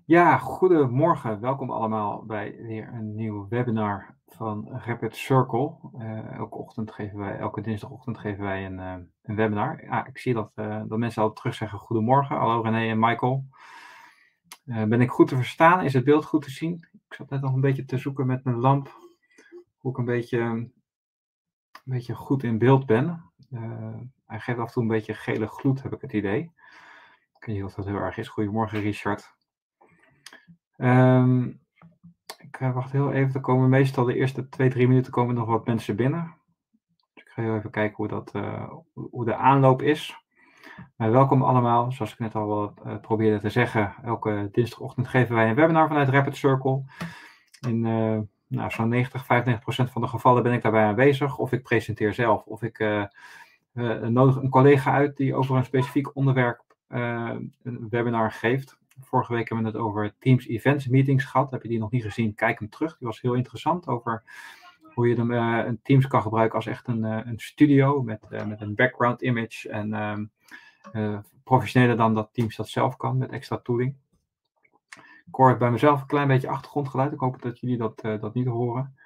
Ja, goedemorgen. Welkom allemaal bij weer een nieuw webinar van Rapid Circle. Elke dinsdagochtend geven wij een webinar. Ja, ik zie dat mensen altijd terug zeggen goedemorgen. Hallo René en Michael. Ben ik goed te verstaan? Is het beeld goed te zien? Ik zat net nog een beetje te zoeken met mijn lamp hoe ik een beetje goed in beeld ben. Hij geeft af en toe een beetje gele gloed, heb ik het idee. Ik weet niet of dat heel erg is. Goedemorgen Richard. Ik wacht heel even, er komen meestal de eerste 2-3 minuten komen nog wat mensen binnen. Dus ik ga heel even kijken hoe de aanloop is. Welkom allemaal, zoals ik net al probeerde te zeggen, elke dinsdagochtend geven wij een webinar vanuit Rapid Circle. In zo'n 95% van de gevallen ben ik daarbij aanwezig, of ik presenteer zelf, of ik nodig een collega uit die over een specifiek onderwerp een webinar geeft. Vorige week hebben we het over Teams Events Meetings gehad. Heb je die nog niet gezien? Kijk hem terug. Die was heel interessant over hoe je een Teams kan gebruiken als echt een studio met een background image en professioneler dan dat Teams dat zelf kan met extra tooling. Ik hoor bij mezelf een klein beetje achtergrondgeluid. Ik hoop dat jullie dat niet horen.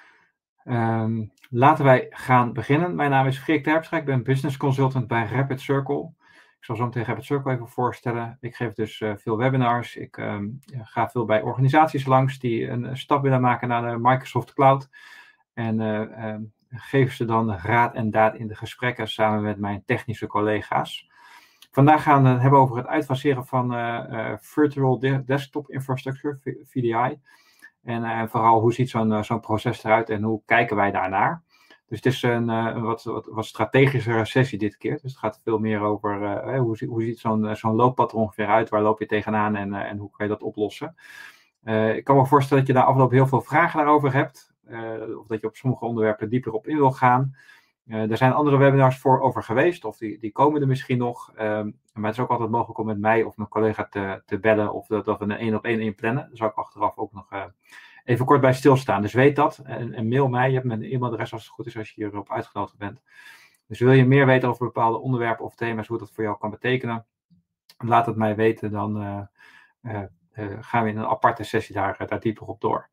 Laten wij gaan beginnen. Mijn naam is Freek Terpstra. Ik ben business consultant bij Rapid Circle. Ik zal zo meteen Rapid Circle even voorstellen. Ik geef dus veel webinars. Ik ga veel bij organisaties langs die een stap willen maken naar de Microsoft Cloud. En geef ze dan raad en daad in de gesprekken samen met mijn technische collega's. Vandaag gaan we het hebben over het uitfaseren van Virtual Desktop Infrastructure, VDI. En vooral hoe ziet zo'n proces eruit en hoe kijken wij daarnaar. Dus het is een wat strategischere sessie dit keer. Dus het gaat veel meer over hoe ziet zo'n looppad er ongeveer uit, waar loop je tegenaan en hoe kan je dat oplossen. Ik kan me voorstellen dat je na afloop heel veel vragen daarover hebt. Of dat je op sommige onderwerpen dieper op in wil gaan. Er zijn andere webinars over geweest, of die komen er misschien nog. Maar het is ook altijd mogelijk om met mij of mijn collega te bellen, of dat we een 1-op-1 inplannen. Daar zal ik achteraf ook nog even kort bij stilstaan. Dus weet dat en mail mij. Je hebt mijn e-mailadres als het goed is als je hierop uitgenodigd bent. Dus wil je meer weten over bepaalde onderwerpen of thema's, hoe dat voor jou kan betekenen, laat het mij weten. Dan gaan we in een aparte sessie daar dieper op door.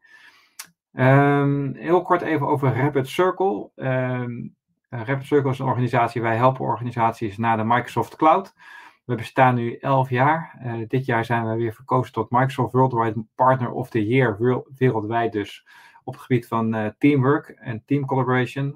Heel kort even over Rapid Circle. Rapid Circle is een organisatie, wij helpen organisaties naar de Microsoft Cloud. We bestaan nu 11 jaar. Dit jaar zijn we weer verkozen tot Microsoft Worldwide Partner of the Year, wereldwijd dus, op het gebied van teamwork en team collaboration.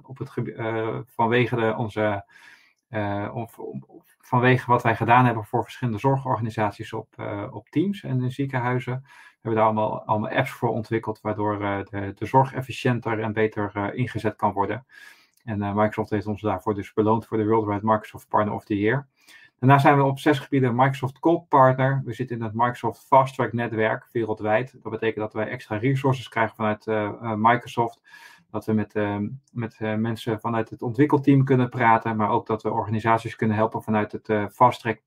Vanwege wat wij gedaan hebben voor verschillende zorgorganisaties op Teams en in ziekenhuizen. We hebben daar allemaal apps voor ontwikkeld, waardoor de zorg efficiënter en beter ingezet kan worden. En Microsoft heeft ons daarvoor dus beloond voor de Worldwide Microsoft Partner of the Year. Daarna zijn we op 6 gebieden Microsoft Gold Partner. We zitten in het Microsoft Fast Track netwerk wereldwijd. Dat betekent dat wij extra resources krijgen vanuit Microsoft. Dat we met mensen vanuit het ontwikkelteam kunnen praten. Maar ook dat we organisaties kunnen helpen vanuit het Fast Track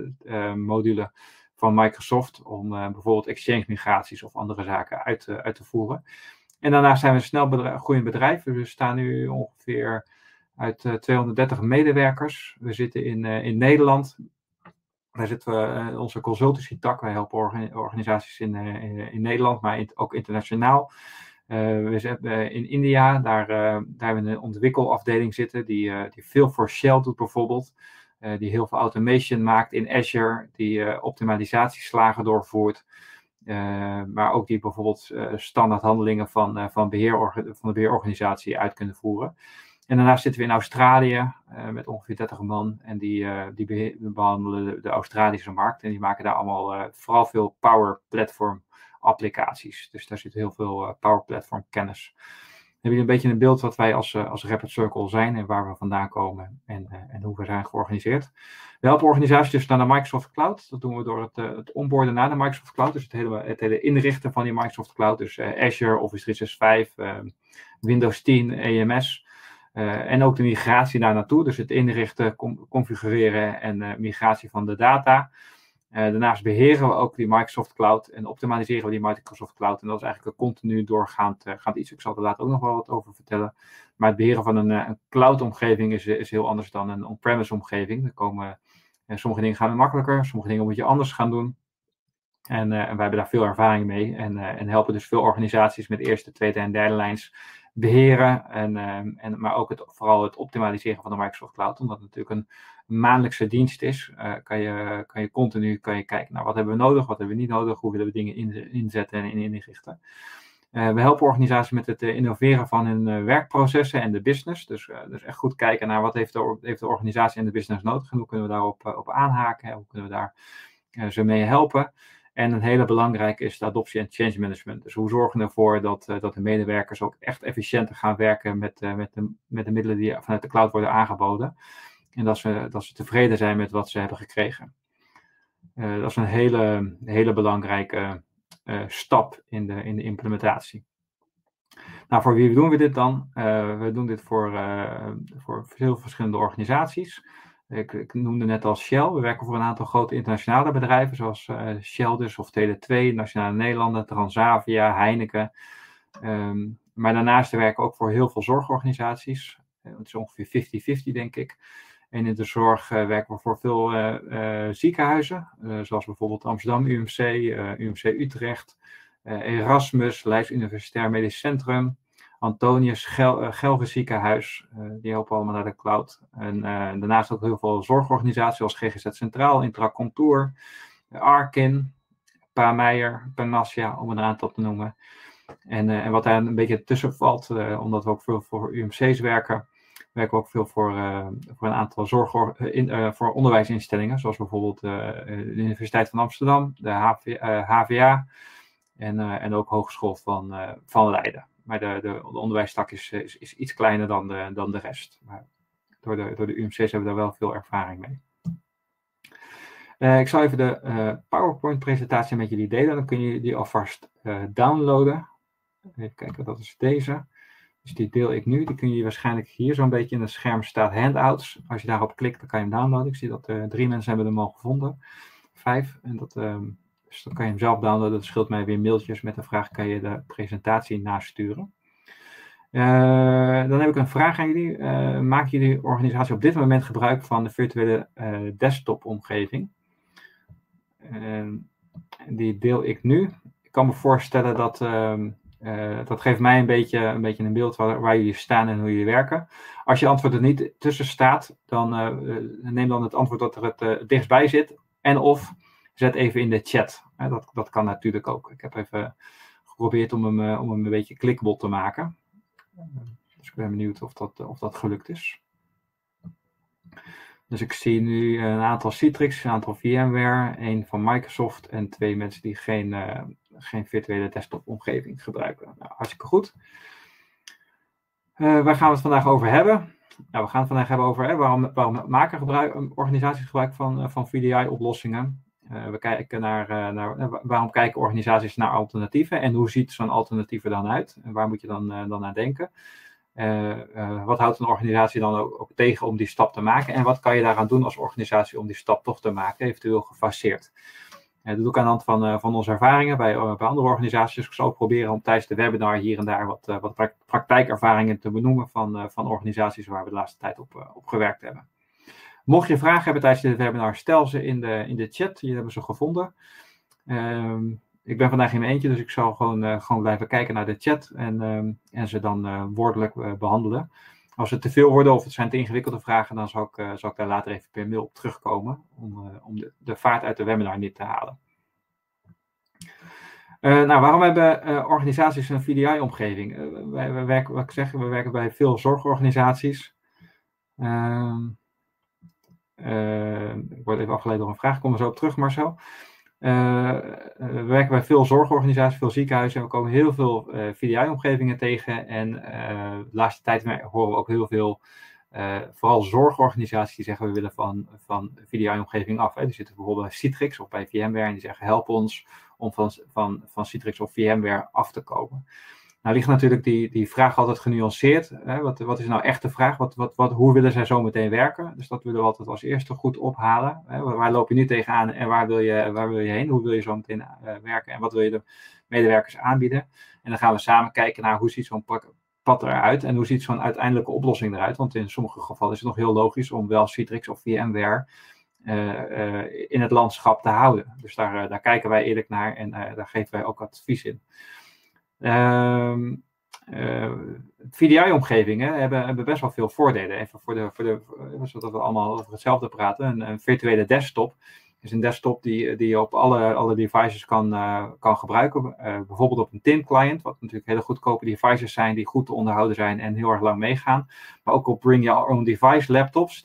module van Microsoft. Om bijvoorbeeld exchange migraties of andere zaken uit te voeren. En daarnaast zijn we een snel groeiend bedrijf. We staan nu ongeveer uit 230 medewerkers. We zitten in Nederland. Daar zitten we onze consultancy tak. Wij helpen organisaties in Nederland, maar ook internationaal. We zitten in India. Daar hebben we een ontwikkelafdeling zitten die veel voor Shell doet bijvoorbeeld. Die heel veel automation maakt in Azure. Die optimalisatieslagen doorvoert. Maar ook die bijvoorbeeld standaard handelingen van de beheerorganisatie uit kunnen voeren. En daarnaast zitten we in Australië met ongeveer 30 man. En die behandelen de Australische markt. En die maken daar allemaal vooral veel Power Platform applicaties. Dus daar zit heel veel Power Platform kennis. Dan heb je een beetje een beeld wat wij als Rapid Circle zijn en waar we vandaan komen en hoe we zijn georganiseerd. We helpen organisaties dus naar de Microsoft Cloud. Dat doen we door het onboarden naar de Microsoft Cloud. Dus het hele inrichten van die Microsoft Cloud. Dus Azure, Office 365, Windows 10, EMS. En ook de migratie daar naartoe. Dus het inrichten, configureren en migratie van de data. Daarnaast beheren we ook die Microsoft Cloud en optimaliseren we die Microsoft Cloud. En dat is eigenlijk een continu doorgaand iets. Ik zal er later ook nog wel wat over vertellen. Maar het beheren van een cloud-omgeving is heel anders dan een on-premise omgeving. Sommige dingen gaan makkelijker, sommige dingen moet je anders gaan doen. En wij hebben daar veel ervaring mee en helpen dus veel organisaties met eerste, tweede en derde lijns beheren. Maar ook vooral het optimaliseren van de Microsoft Cloud. Omdat het natuurlijk een maandelijkse dienst is, kan je continu kijken naar wat hebben we nodig, wat hebben we niet nodig, hoe willen we dingen inzetten en inrichten. We helpen organisaties met het innoveren van hun werkprocessen en de business. Dus echt goed kijken naar wat heeft de organisatie en de business nodig en hoe kunnen we daarop op aanhaken en hoe kunnen we daar ze mee helpen. En een hele belangrijke is de adoptie en change management. Dus hoe zorgen we ervoor dat de medewerkers ook echt efficiënter gaan werken met de middelen die vanuit de cloud worden aangeboden. En dat ze tevreden zijn met wat ze hebben gekregen. Dat is een hele belangrijke stap in de implementatie. Nou, voor wie doen we dit dan? We doen dit voor veel verschillende organisaties. Ik noemde net al Shell. We werken voor een aantal grote internationale bedrijven, zoals Shell dus, of Tele2, Nationale Nederlanden, Transavia, Heineken. Maar daarnaast werken we ook voor heel veel zorgorganisaties. Het is ongeveer 50-50, denk ik. En in de zorg werken we voor veel ziekenhuizen, zoals bijvoorbeeld Amsterdam UMC, UMC Utrecht, Erasmus, Leids Universitair Medisch Centrum, Antonius Gelre Ziekenhuis, die helpen allemaal naar de cloud. En daarnaast ook heel veel zorgorganisaties zoals GGZ Centraal, Intracontour, Arkin, Paameijer, Panacea, om een aantal te noemen. En wat daar een beetje tussen valt, omdat we ook veel voor UMC's werken we ook veel voor een aantal voor onderwijsinstellingen, zoals bijvoorbeeld de Universiteit van Amsterdam, de HVA en ook Hogeschool van Leiden. Maar de onderwijstak is iets kleiner dan de rest. Maar door de UMC's hebben we daar wel veel ervaring mee. Ik zal even de PowerPoint-presentatie met jullie delen. Dan kun je die alvast downloaden. Even kijken, dat is deze. Dus die deel ik nu. Die kun je waarschijnlijk hier zo'n beetje in het scherm staat handouts. Als je daarop klikt, dan kan je hem downloaden. Ik zie dat 3 mensen hebben hem al gevonden. 5. En dus dan kan je hem zelf downloaden. Dat scheelt mij weer mailtjes met de vraag, kan je de presentatie nasturen. Dan heb ik een vraag aan jullie. Maakt jullie organisatie op dit moment gebruik van de virtuele desktop-omgeving? Die deel ik nu. Ik kan me voorstellen dat geeft mij een beetje een beeld waar jullie staan en hoe jullie werken. Als je antwoord er niet tussen staat, dan neem dan het antwoord dat er het dichtstbij zit. En of zet even in de chat. Dat kan natuurlijk ook. Ik heb even geprobeerd om hem een beetje klikkbot te maken. Dus ik ben benieuwd of dat gelukt is. Dus ik zie nu een aantal Citrix, een aantal VMware, 1 van Microsoft en 2 mensen die geen virtuele desktop-omgeving gebruiken. Nou, hartstikke goed. Waar gaan we het vandaag over hebben? Nou, we gaan het vandaag hebben over waarom maken organisaties gebruik van VDI-oplossingen. We kijken naar waarom kijken organisaties naar alternatieven en hoe ziet zo'n alternatief er dan uit? En waar moet je dan naar denken? Wat houdt een organisatie dan ook tegen om die stap te maken? En wat kan je daaraan doen als organisatie om die stap toch te maken, eventueel gefaseerd? Dat doe ik aan de hand van onze ervaringen bij andere organisaties. Ik zal ook proberen om tijdens de webinar hier en daar wat praktijkervaringen te benoemen van organisaties waar we de laatste tijd op gewerkt hebben. Mocht je vragen hebben tijdens dit webinar, stel ze in de chat. Hier hebben ze gevonden. Ik ben vandaag in mijn eentje, dus ik zal gewoon blijven kijken naar de chat en ze dan woordelijk behandelen. Als het te veel worden of het zijn te ingewikkelde vragen, dan zal ik daar later even per mail op terugkomen om de vaart uit de webinar niet te halen. Waarom hebben organisaties een VDI-omgeving? We werken bij veel zorgorganisaties. Ik word even afgeleid door een vraag, ik kom er zo op terug, Marcel. We werken bij veel zorgorganisaties, veel ziekenhuizen en we komen heel veel VDI-omgevingen tegen. En de laatste tijd horen we ook heel veel, vooral zorgorganisaties die zeggen we willen van VDI-omgeving af. Hè. Die zitten bijvoorbeeld bij Citrix of bij VMware en die zeggen help ons om van Citrix of VMware af te komen. Nou ligt natuurlijk die vraag altijd genuanceerd. Hè? Wat is nou echt de vraag? Hoe willen zij zo meteen werken? Dus dat willen we altijd als eerste goed ophalen. Hè? Waar loop je nu tegenaan en waar wil je heen? Hoe wil je zo meteen werken? En wat wil je de medewerkers aanbieden? En dan gaan we samen kijken naar hoe ziet zo'n pad eruit en hoe ziet zo'n uiteindelijke oplossing eruit. Want in sommige gevallen is het nog heel logisch om wel Citrix of VMware in het landschap te houden. Dus daar kijken wij eerlijk naar en daar geven wij ook advies in. VDI-omgevingen hebben best wel veel voordelen. Even zodat we allemaal over hetzelfde praten. Een virtuele desktop is een desktop die je op alle devices kan gebruiken. Bijvoorbeeld op een TIN-client, wat natuurlijk hele goedkope devices zijn die goed te onderhouden zijn en heel erg lang meegaan. Maar ook op Bring Your Own Device laptops,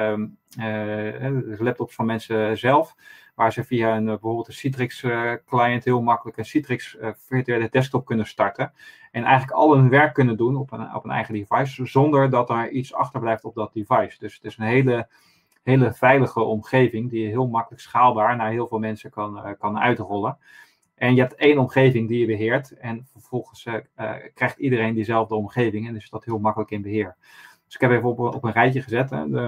laptops van mensen zelf, waar ze via bijvoorbeeld een Citrix-client heel makkelijk een Citrix virtuele desktop kunnen starten. En eigenlijk al hun werk kunnen doen op een eigen device, zonder dat er iets achterblijft op dat device. Dus het is een hele veilige omgeving die je heel makkelijk schaalbaar naar heel veel mensen kan uitrollen. En je hebt één omgeving die je beheert en vervolgens krijgt iedereen diezelfde omgeving en is dat heel makkelijk in beheer. Dus ik heb even op een rijtje gezet.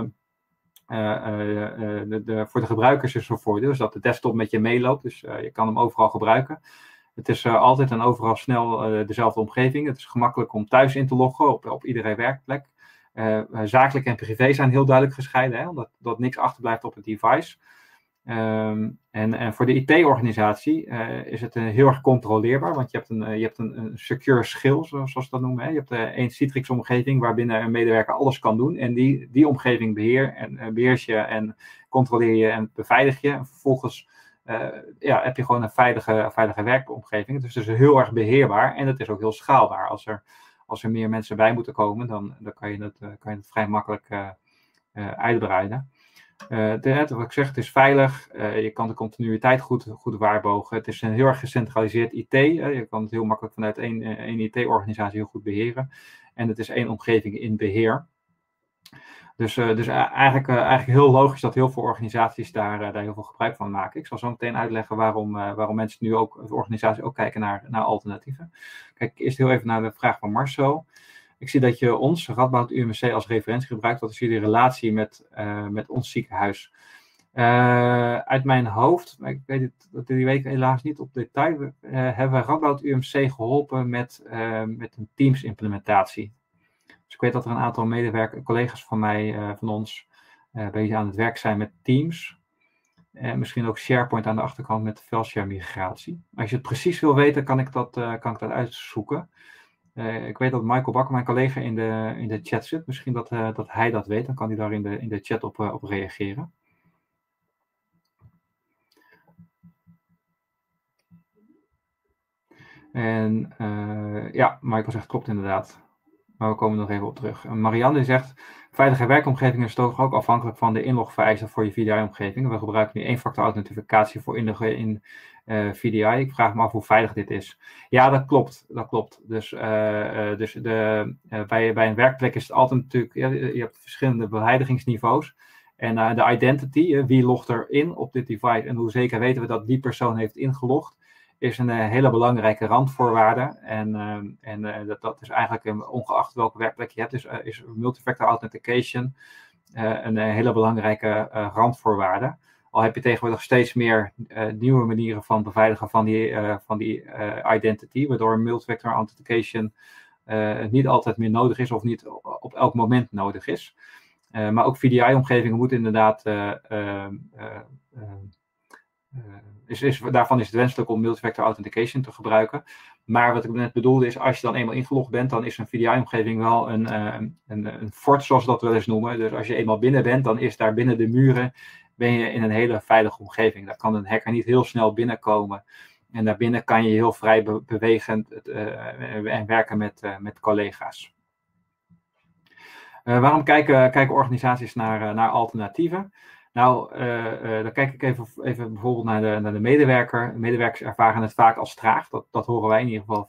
Voor de gebruikers is er voordeel, dus dat de desktop met je meeloopt, dus je kan hem overal gebruiken. Het is altijd en overal snel dezelfde omgeving. Het is gemakkelijk om thuis in te loggen op iedere werkplek. Zakelijk en privé zijn heel duidelijk gescheiden, hè, omdat niks achterblijft op het device. En voor de IT-organisatie is het heel erg controleerbaar, want je hebt een secure schil, zoals we dat noemen. Hè. Je hebt één Citrix-omgeving waarbinnen een medewerker alles kan doen. En die omgeving beheers je en controleer je en beveilig je. En vervolgens heb je gewoon een veilige werkomgeving. Dus het is heel erg beheerbaar en het is ook heel schaalbaar. Als er meer mensen bij moeten komen, dan kan je het vrij makkelijk uitbreiden. Wat ik zeg, het is veilig. Je kan de continuïteit goed waarborgen. Het is een heel erg gecentraliseerd IT. Je kan het heel makkelijk vanuit één IT-organisatie heel goed beheren. En het is één omgeving in beheer. Dus eigenlijk heel logisch dat heel veel organisaties daar heel veel gebruik van maken. Ik zal zo meteen uitleggen waarom mensen nu ook, de organisaties ook kijken naar alternatieven. Kijk eerst heel even naar de vraag van Marcel. Ik zie dat je ons, Radboud UMC, als referentie gebruikt. Wat is jullie relatie met ons ziekenhuis? Uit mijn hoofd, maar ik weet het die week helaas niet op detail, hebben we Radboud UMC geholpen met een Teams implementatie. Dus ik weet dat er een aantal collega's van ons, bezig aan het werk zijn met Teams. Misschien ook SharePoint aan de achterkant met de Velshare migratie. Als je het precies wil weten, kan ik dat uitzoeken. Ik weet dat Michael Bakker, mijn collega, in de chat zit. Misschien dat hij dat weet. Dan kan hij daar in de chat op reageren. En Michael zegt klopt inderdaad. Maar we komen er nog even op terug. En Marianne zegt, veilige werkomgeving is toch ook afhankelijk van de inlogvereisten voor je VDI-omgeving. We gebruiken nu één-factor authentificatie voor inloggen in VDI. Ik vraag me af hoe veilig dit is. Ja, dat klopt. Dus bij een werkplek is het altijd natuurlijk, je hebt verschillende beveiligingsniveaus. En de identity, wie logt er in op dit device en hoe zeker weten we dat die persoon heeft ingelogd, is een hele belangrijke randvoorwaarde. En dat is eigenlijk, ongeacht welke werkplek je hebt, is multifactor authentication een hele belangrijke randvoorwaarde. Al heb je tegenwoordig steeds meer nieuwe manieren van beveiligen van die identity, waardoor multifactor authentication niet altijd meer nodig is of niet op elk moment nodig is. Maar ook VDI-omgevingen moeten inderdaad daarvan is het wenselijk om multifactor authentication te gebruiken. Maar wat ik net bedoelde is, als je dan eenmaal ingelogd bent, dan is een VDI-omgeving wel een fort, zoals we dat wel eens noemen. Dus als je eenmaal binnen bent, dan is daar binnen de muren, ben je in een hele veilige omgeving. Daar kan een hacker niet heel snel binnenkomen. En daarbinnen kan je heel vrij bewegen en werken met collega's. Waarom kijken organisaties naar alternatieven? Nou, dan kijk ik even bijvoorbeeld naar de medewerker. Medewerkers ervaren het vaak als traag. Dat horen wij in ieder geval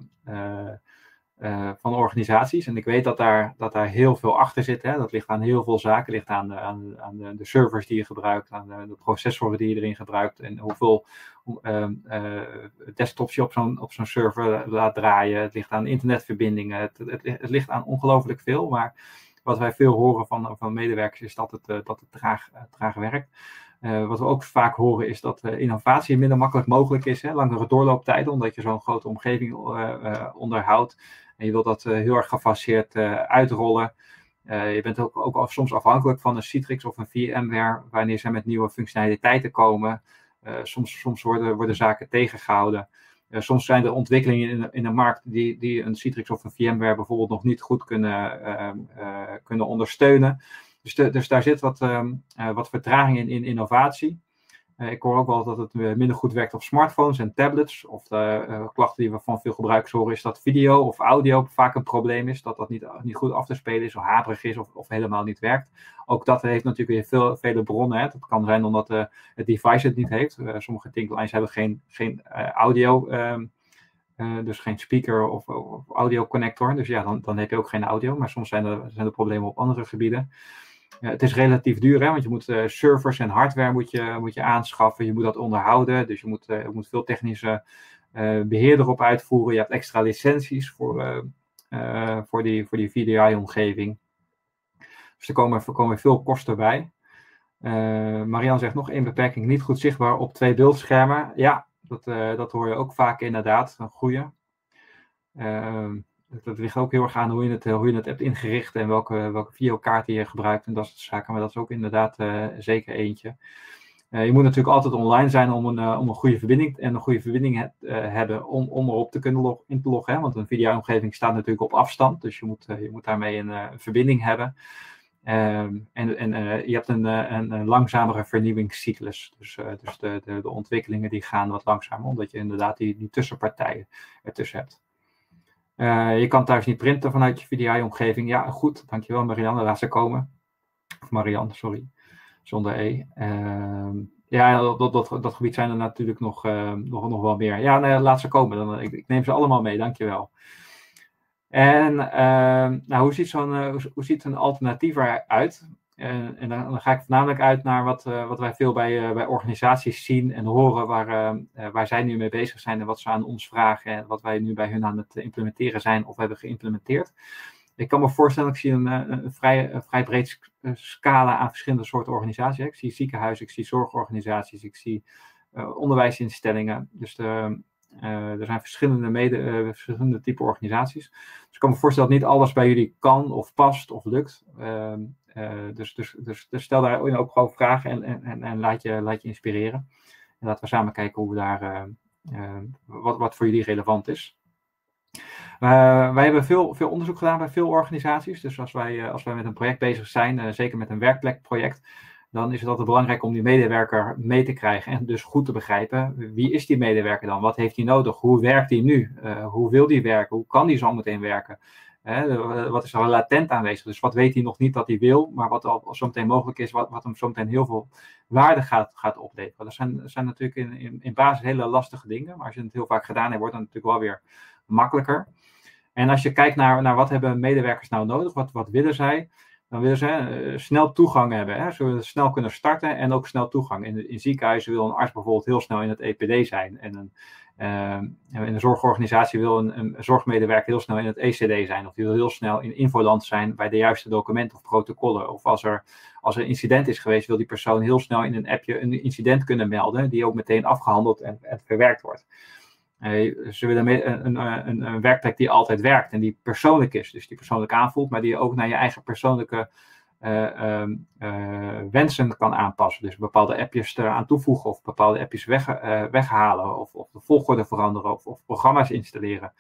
van organisaties. En ik weet dat daar heel veel achter zit. Hè. Dat ligt aan heel veel zaken. Het ligt aan de servers die je gebruikt, aan de processoren die je erin gebruikt. En hoeveel desktops je op zo'n server laat draaien. Het ligt aan internetverbindingen. Het ligt aan ongelooflijk veel. Maar wat wij veel horen van medewerkers is dat het traag werkt. Wat we ook vaak horen is dat innovatie minder makkelijk mogelijk is. Hè? Langere doorlooptijden, omdat je zo'n grote omgeving onderhoudt. En je wilt dat heel erg gefaseerd uitrollen. Je bent ook soms afhankelijk van een Citrix of een VMware wanneer ze met nieuwe functionaliteiten komen. Soms worden zaken tegengehouden. Soms zijn er ontwikkelingen in de markt die een Citrix of een VMware bijvoorbeeld nog niet goed kunnen ondersteunen. Dus daar zit wat vertraging in innovatie. Ik hoor ook wel dat het minder goed werkt op smartphones en tablets. Of de klachten die we van veel gebruikers horen is dat video of audio vaak een probleem is. Dat niet goed af te spelen is of haperig is of helemaal niet werkt. Ook dat heeft natuurlijk weer vele bronnen. Hè. Dat kan zijn omdat het device het niet heeft. Sommige Thinklines hebben geen audio, dus geen speaker of audio connector. Dus ja, dan heb je ook geen audio. Maar soms zijn er problemen op andere gebieden. Het is relatief duur, hè, want je moet servers en hardware moet je aanschaffen. Je moet dat onderhouden, dus je moet veel technische beheer erop uitvoeren. Je hebt extra licenties voor die VDI-omgeving. Dus er komen veel kosten bij. Marianne zegt nog één beperking, niet goed zichtbaar op 2 beeldschermen. Ja, dat hoor je ook vaak inderdaad, een goede. Dat ligt ook heel erg aan hoe je het hebt ingericht en welke videokaarten je gebruikt en dat soort zaken. Maar dat is ook inderdaad zeker eentje. Je moet natuurlijk altijd online zijn om een goede verbinding hebben om erop te kunnen in te loggen. Hè? Want een videoomgeving staat natuurlijk op afstand, dus je moet daarmee een verbinding hebben. Je hebt een langzamere vernieuwingscyclus. Dus de ontwikkelingen die gaan wat langzamer, omdat je inderdaad die tussenpartijen ertussen hebt. Je kan thuis niet printen vanuit je VDI-omgeving. Ja, goed. Dankjewel Marianne. Laat ze komen. Of Marianne, sorry. Zonder E. Dat gebied zijn er natuurlijk nog wel meer. Ja, nee, laat ze komen. Ik neem ze allemaal mee. Dankjewel. En hoe ziet een alternatief eruit? En dan ga ik voornamelijk uit naar wat wij veel bij organisaties zien en horen waar zij nu mee bezig zijn en wat ze aan ons vragen en wat wij nu bij hun aan het implementeren zijn of hebben geïmplementeerd. Ik kan me voorstellen, ik zie een vrij breed scala aan verschillende soorten organisaties. Ik zie ziekenhuizen, ik zie zorgorganisaties, ik zie onderwijsinstellingen. Dus er zijn verschillende type organisaties. Dus ik kan me voorstellen dat niet alles bij jullie kan of past of lukt. Dus stel daar ook gewoon vragen en laat je inspireren. En laten we samen kijken hoe we daar wat voor jullie relevant is. Wij hebben veel onderzoek gedaan bij veel organisaties. Dus als wij met een project bezig zijn, zeker met een werkplekproject, dan is het altijd belangrijk om die medewerker mee te krijgen en dus goed te begrijpen, wie is die medewerker dan? Wat heeft hij nodig? Hoe werkt hij nu? Hoe wil hij werken? Hoe kan hij zo meteen werken? Wat is er latent aanwezig? Dus wat weet hij nog niet dat hij wil, maar wat al zo meteen mogelijk is, wat hem zo meteen heel veel waarde gaat opleveren. Dat zijn natuurlijk in basis hele lastige dingen, maar als je het heel vaak gedaan hebt, wordt het natuurlijk wel weer makkelijker. En als je kijkt naar wat hebben medewerkers nou nodig, wat willen zij? Dan willen ze snel toegang hebben. Hè? Ze willen snel kunnen starten en ook snel toegang. In ziekenhuizen wil een arts bijvoorbeeld heel snel in het EPD zijn. En in een zorgorganisatie wil een zorgmedewerker heel snel in het ECD zijn. Of die wil heel snel in Infoland zijn bij de juiste documenten of protocollen. Of als er een incident is geweest, wil die persoon heel snel in een appje een incident kunnen melden. Die ook meteen afgehandeld en verwerkt wordt. Ze willen een werkplek die altijd werkt en die persoonlijk is. Dus die persoonlijk aanvoelt, maar die ook naar je eigen persoonlijke wensen kan aanpassen. Dus bepaalde appjes eraan toevoegen of bepaalde appjes weghalen of de volgorde veranderen of programma's installeren.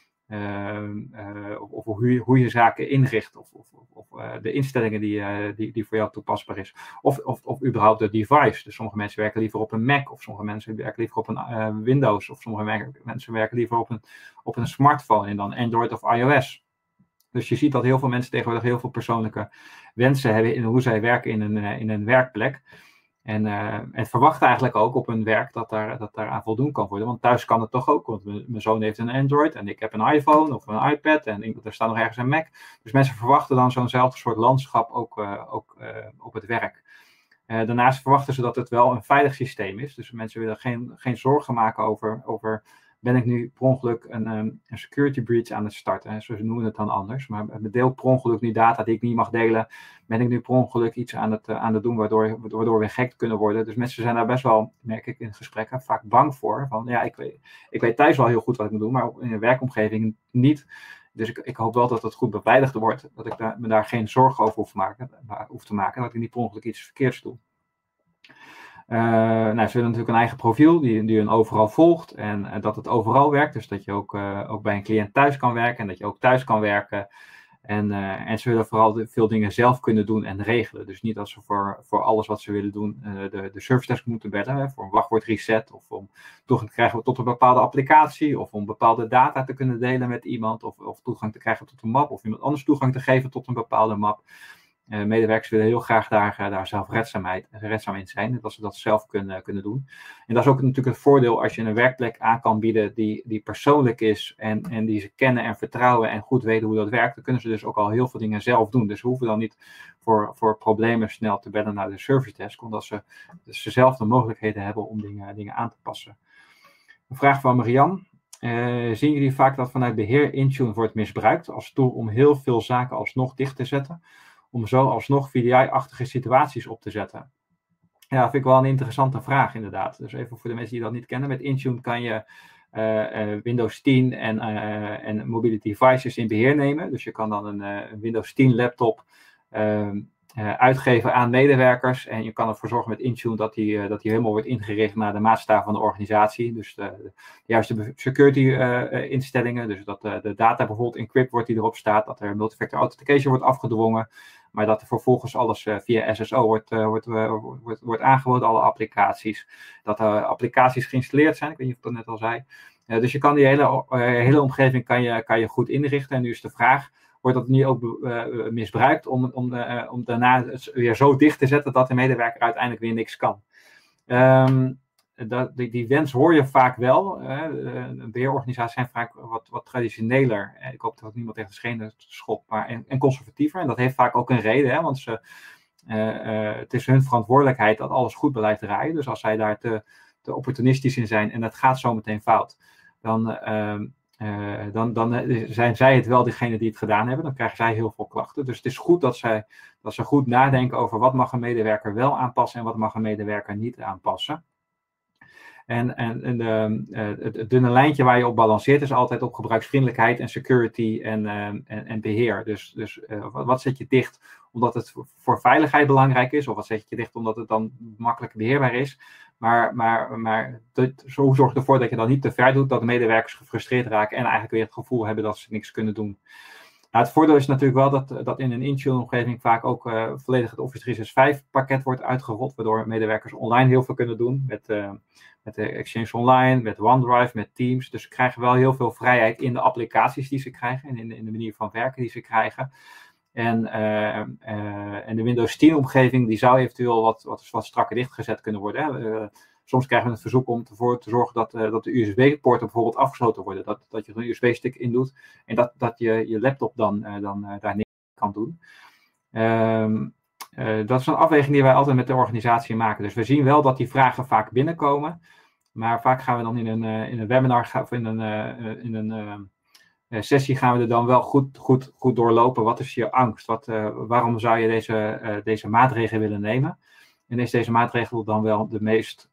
Of hoe je zaken inricht of de instellingen die voor jou toepasbaar is. Of überhaupt de device. Dus sommige mensen werken liever op een Mac of sommige mensen werken liever op een Windows of sommige mensen werken liever op een smartphone en dan Android of iOS. Dus je ziet dat heel veel mensen tegenwoordig heel veel persoonlijke wensen hebben in hoe zij werken in een werkplek. En verwachten eigenlijk ook op hun werk dat daar aan voldoen kan worden. Want thuis kan het toch ook. Want mijn zoon heeft een Android en ik heb een iPhone of een iPad en er staat nog ergens een Mac. Dus mensen verwachten dan zo'nzelfde soort landschap ook op het werk. Daarnaast verwachten ze dat het wel een veilig systeem is. Dus mensen willen geen zorgen maken over ben ik nu per ongeluk een security breach aan het starten. Zo noemen we het dan anders. Maar deel per ongeluk nu data die ik niet mag delen. Ben ik nu per ongeluk iets aan het doen waardoor we gek kunnen worden. Dus mensen zijn daar best wel, merk ik in gesprekken, vaak bang voor. Van ja, ik weet thuis wel heel goed wat ik moet doen, maar in een werkomgeving niet. Dus ik hoop wel dat het goed beveiligd wordt, dat ik me daar geen zorgen over hoef te maken, dat ik niet per ongeluk iets verkeerds doe. Ze willen natuurlijk een eigen profiel die hun overal volgt en dat het overal werkt. Dus dat je ook bij een cliënt thuis kan werken en dat je ook thuis kan werken. En ze willen vooral veel dingen zelf kunnen doen en regelen. Dus niet dat ze voor alles wat ze willen doen de service desk moeten bellen. Voor een wachtwoord reset of om toegang te krijgen tot een bepaalde applicatie. Of om bepaalde data te kunnen delen met iemand. Of toegang te krijgen tot een map. Of iemand anders toegang te geven tot een bepaalde map. Medewerkers willen heel graag daar zelf redzaam in zijn. Dat ze dat zelf kunnen doen. En dat is ook natuurlijk het voordeel als je een werkplek aan kan bieden die persoonlijk is. En die ze kennen en vertrouwen en goed weten hoe dat werkt. Dan kunnen ze dus ook al heel veel dingen zelf doen. Dus ze hoeven dan niet voor problemen snel te bellen naar de service desk. Omdat ze zelf de mogelijkheden hebben om dingen aan te passen. Een vraag van Marianne. Zien jullie vaak dat vanuit beheer Intune wordt misbruikt als tool om heel veel zaken alsnog dicht te zetten? Om zo alsnog VDI-achtige situaties op te zetten? Ja, dat vind ik wel een interessante vraag inderdaad. Dus even voor de mensen die dat niet kennen. Met Intune kan je Windows 10 en mobiele devices in beheer nemen. Dus je kan dan een Windows 10 laptop uitgeven aan medewerkers. En je kan ervoor zorgen met Intune dat die helemaal wordt ingericht naar de maatstaven van de organisatie. Dus de juiste security instellingen. Dus dat de data bijvoorbeeld encrypt wordt die erop staat. Dat er multifactor authentication wordt afgedwongen. Maar dat er vervolgens alles via SSO wordt aangeboden, alle applicaties. Dat er applicaties geïnstalleerd zijn, ik weet niet of ik dat net al zei. Dus je kan die hele omgeving kan je goed inrichten. En nu is de vraag, wordt dat nu ook misbruikt om daarna het weer zo dicht te zetten dat de medewerker uiteindelijk weer niks kan? Die wens hoor je vaak wel. Beheerorganisaties zijn vaak wat traditioneler. Ik hoop dat niemand tegen de schenen schopt, maar en conservatiever. En dat heeft vaak ook een reden, want het is hun verantwoordelijkheid dat alles goed blijft draaien. Dus als zij daar te opportunistisch in zijn en het gaat zo meteen fout, dan zijn zij het wel degene die het gedaan hebben. Dan krijgen zij heel veel klachten. Dus het is goed dat ze goed nadenken over wat mag een medewerker wel aanpassen en wat mag een medewerker niet aanpassen. En het dunne lijntje waar je op balanceert is altijd op gebruiksvriendelijkheid en security en beheer. Dus wat zet je dicht omdat het voor veiligheid belangrijk is? Of wat zet je dicht omdat het dan makkelijk beheerbaar is? Maar zo zorg ervoor dat je dan niet te ver doet, dat de medewerkers gefrustreerd raken en eigenlijk weer het gevoel hebben dat ze niks kunnen doen. Nou, het voordeel is natuurlijk wel dat in een Intune-omgeving vaak ook volledig het Office 365 pakket wordt uitgerold, waardoor medewerkers online heel veel kunnen doen met de Exchange Online, met OneDrive, met Teams. Dus ze krijgen wel heel veel vrijheid in de applicaties die ze krijgen en in de manier van werken die ze krijgen. En de Windows 10-omgeving die zou eventueel wat strakker dichtgezet kunnen worden. Soms krijgen we het verzoek om ervoor te zorgen dat de USB-poorten bijvoorbeeld afgesloten worden. Dat je er een USB-stick in doet en dat je laptop dan daar niks aan kan doen. Dat is een afweging die wij altijd met de organisatie maken. Dus we zien wel dat die vragen vaak binnenkomen. Maar vaak gaan we dan in een webinar of in een sessie gaan we er dan wel goed doorlopen. Wat is je angst? Waarom zou je deze maatregel willen nemen? En is deze maatregel dan wel de meest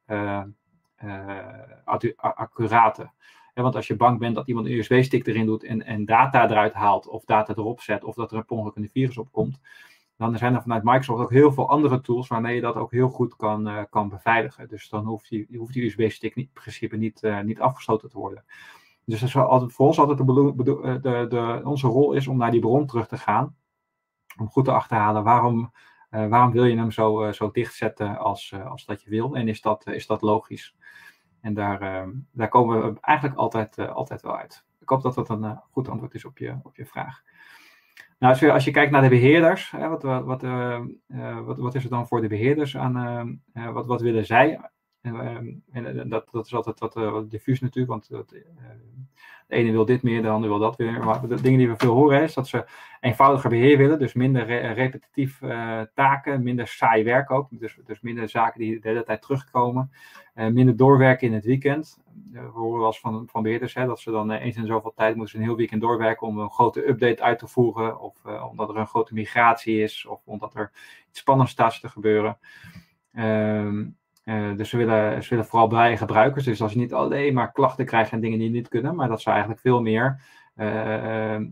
accurate? Want als je bang bent dat iemand een USB-stick erin doet en data eruit haalt of data erop zet of dat er per ongeluk een virus op komt, dan zijn er vanuit Microsoft ook heel veel andere tools waarmee je dat ook heel goed kan beveiligen. Dus dan hoeft die USB-stick in principe niet afgesloten te worden. Dus dat is voor ons altijd onze rol is om naar die bron terug te gaan. Om goed te achterhalen waarom wil je hem zo dicht zetten als dat je wil. En is dat logisch. En daar komen we eigenlijk altijd wel uit. Ik hoop dat dat een goed antwoord is op je vraag. Nou, als je kijkt naar de beheerders, wat is er dan voor de beheerders aan, wat willen zij? En dat is altijd wat diffuus natuurlijk, want de ene wil dit meer, de ander wil dat weer. Maar de dingen die we veel horen is dat ze eenvoudiger beheer willen, dus minder repetitief taken, minder saai werk ook, dus minder zaken die de hele tijd terugkomen, minder doorwerken in het weekend. We horen wel eens van beheerders dat ze dan eens in zoveel tijd moeten een heel weekend doorwerken om een grote update uit te voeren, of omdat er een grote migratie is, of omdat er iets spannends staat te gebeuren. Dus ze willen vooral blije gebruikers. Dus als je niet alleen maar klachten krijgt en dingen die niet kunnen, maar dat ze eigenlijk veel meer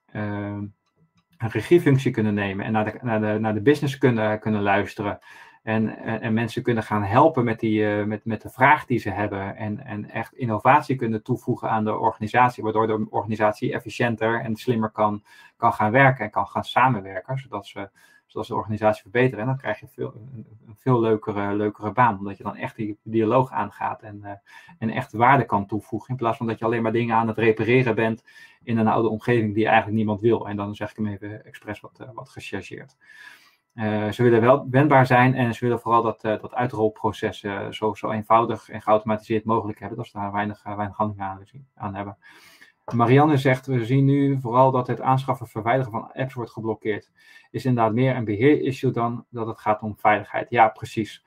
een regiefunctie kunnen nemen en naar de business kunnen luisteren. En mensen kunnen gaan helpen met de vraag die ze hebben. En echt innovatie kunnen toevoegen aan de organisatie. Waardoor de organisatie efficiënter en slimmer kan gaan werken en kan gaan samenwerken. Zodat ze de organisatie verbeteren. En dan krijg je een veel leukere baan. Omdat je dan echt die dialoog aangaat en echt waarde kan toevoegen. In plaats van dat je alleen maar dingen aan het repareren bent in een oude omgeving die eigenlijk niemand wil. En dan zeg ik hem even expres wat gechargeerd. Ze willen wel wendbaar zijn en ze willen vooral dat uitrolproces zo eenvoudig en geautomatiseerd mogelijk hebben. Dat ze daar weinig handeling aan hebben. Marianne zegt, we zien nu vooral dat het aanschaffen en verwijderen van apps wordt geblokkeerd. Is inderdaad meer een beheerissue dan dat het gaat om veiligheid. Ja, precies.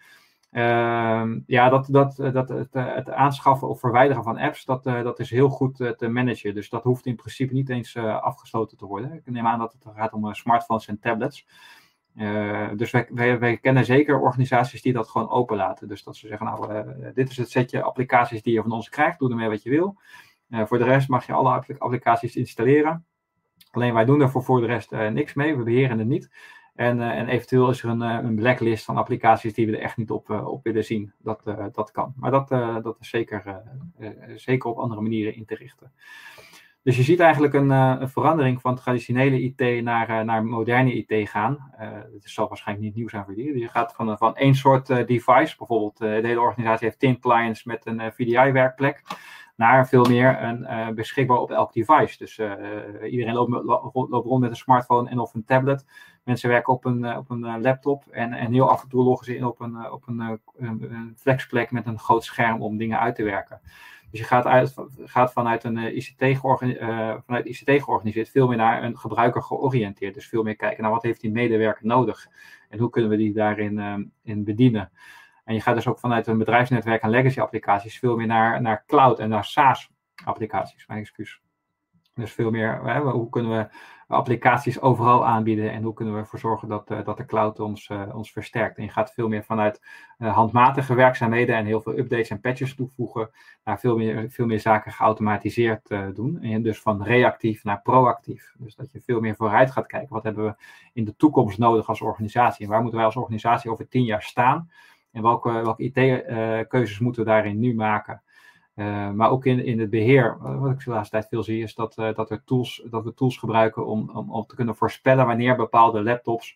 Het aanschaffen of verwijderen van apps, dat is heel goed te managen. Dus dat hoeft in principe niet eens afgesloten te worden. Ik neem aan dat het gaat om smartphones en tablets. Dus wij kennen zeker organisaties die dat gewoon openlaten. Dus dat ze zeggen, dit is het setje applicaties die je van ons krijgt. Doe ermee wat je wil. Voor de rest mag je alle applicaties installeren. Alleen wij doen er voor de rest niks mee. We beheren het niet. En eventueel is er een blacklist van applicaties die we er echt niet op willen zien. Dat kan. Maar dat is zeker op andere manieren in te richten. Dus je ziet eigenlijk een verandering van traditionele IT naar moderne IT gaan. Het zal waarschijnlijk niet nieuw zijn voor jullie. Je gaat van één soort device, bijvoorbeeld de hele organisatie heeft 10 clients met een VDI-werkplek, naar veel meer beschikbaar op elk device. Dus iedereen loopt rond met een smartphone en of een tablet. Mensen werken op een laptop en heel af en toe loggen ze in op een flexplek met een groot scherm om dingen uit te werken. Dus je gaat vanuit ICT georganiseerd veel meer naar een gebruiker georiënteerd. Dus veel meer kijken naar wat heeft die medewerker nodig en hoe kunnen we die daarin in bedienen. En je gaat dus ook vanuit een bedrijfsnetwerk en legacy applicaties veel meer naar cloud en naar SaaS applicaties. Mijn excuus. Dus veel meer, hoe kunnen we applicaties overal aanbieden en hoe kunnen we ervoor zorgen dat de cloud ons versterkt. En je gaat veel meer vanuit handmatige werkzaamheden en heel veel updates en patches toevoegen naar veel meer zaken geautomatiseerd doen. En dus van reactief naar proactief. Dus dat je veel meer vooruit gaat kijken. Wat hebben we in de toekomst nodig als organisatie? En waar moeten wij als organisatie over 10 jaar staan? En welke IT-keuzes moeten we daarin nu maken? Maar ook in het beheer, wat ik de laatste tijd veel zie, is dat we tools gebruiken om te kunnen voorspellen wanneer bepaalde laptops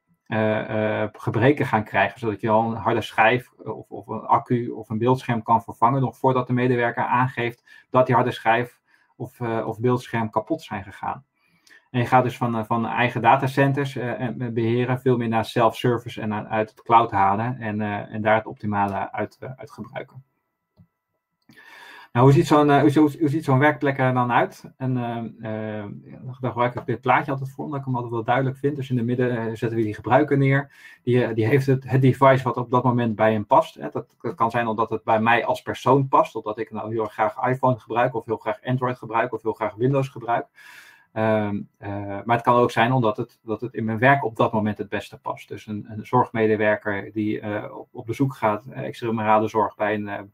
gebreken gaan krijgen. Zodat je al een harde schijf of een accu of een beeldscherm kan vervangen, nog voordat de medewerker aangeeft dat die harde schijf of beeldscherm kapot zijn gegaan. En je gaat dus van eigen datacenters beheren veel meer naar self-service en uit het cloud halen en daar het optimale uit gebruiken. Nou, hoe ziet zo'n werkplek er dan uit? En daar gebruik ik dit plaatje altijd voor, omdat ik hem altijd wel duidelijk vind. Dus in het midden zetten we die gebruiker neer. Die heeft het device wat op dat moment bij hem past. Hè. Dat kan zijn omdat het bij mij als persoon past. Omdat ik nou heel graag iPhone gebruik, of heel graag Android gebruik, of heel graag Windows gebruik. Maar het kan ook zijn omdat het in mijn werk op dat moment het beste past. Dus een zorgmedewerker die op bezoek gaat, extramural zorg bij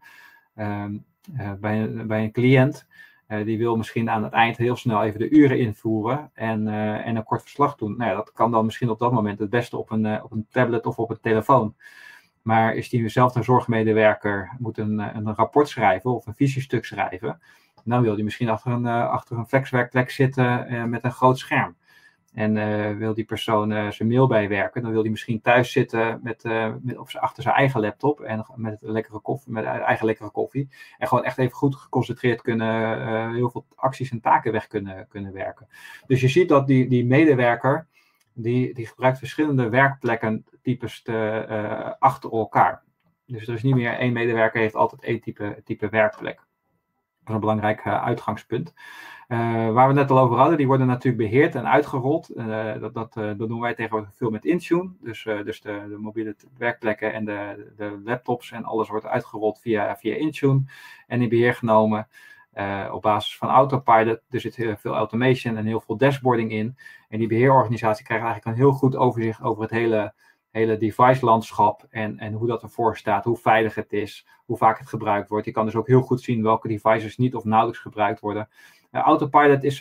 een cliënt. Die wil misschien aan het eind heel snel even de uren invoeren en een kort verslag doen. Nou ja, dat kan dan misschien op dat moment het beste op een tablet of op een telefoon. Maar is diezelfde zorgmedewerker moet een rapport schrijven of een visiestuk schrijven, dan wil die misschien achter een flexwerkplek zitten met een groot scherm. En wil die persoon zijn mail bijwerken, dan wil die misschien thuis zitten achter zijn eigen laptop en met eigen lekkere koffie. En gewoon echt even goed geconcentreerd kunnen heel veel acties en taken weg kunnen werken. Dus je ziet dat die medewerker, die gebruikt verschillende werkplekken types achter elkaar. Dus er is niet meer één medewerker heeft altijd één type werkplek. Dat is een belangrijk uitgangspunt. Waar we het net al over hadden, die worden natuurlijk beheerd en uitgerold. Dat doen wij tegenwoordig veel met Intune. Dus de mobiele werkplekken en de laptops en alles wordt uitgerold via Intune. En in beheer genomen op basis van Autopilot. Er zit heel veel automation en heel veel dashboarding in. En die beheerorganisatie krijgt eigenlijk een heel goed overzicht over het hele device-landschap en hoe dat ervoor staat, hoe veilig het is, hoe vaak het gebruikt wordt. Je kan dus ook heel goed zien welke devices niet of nauwelijks gebruikt worden. Autopilot is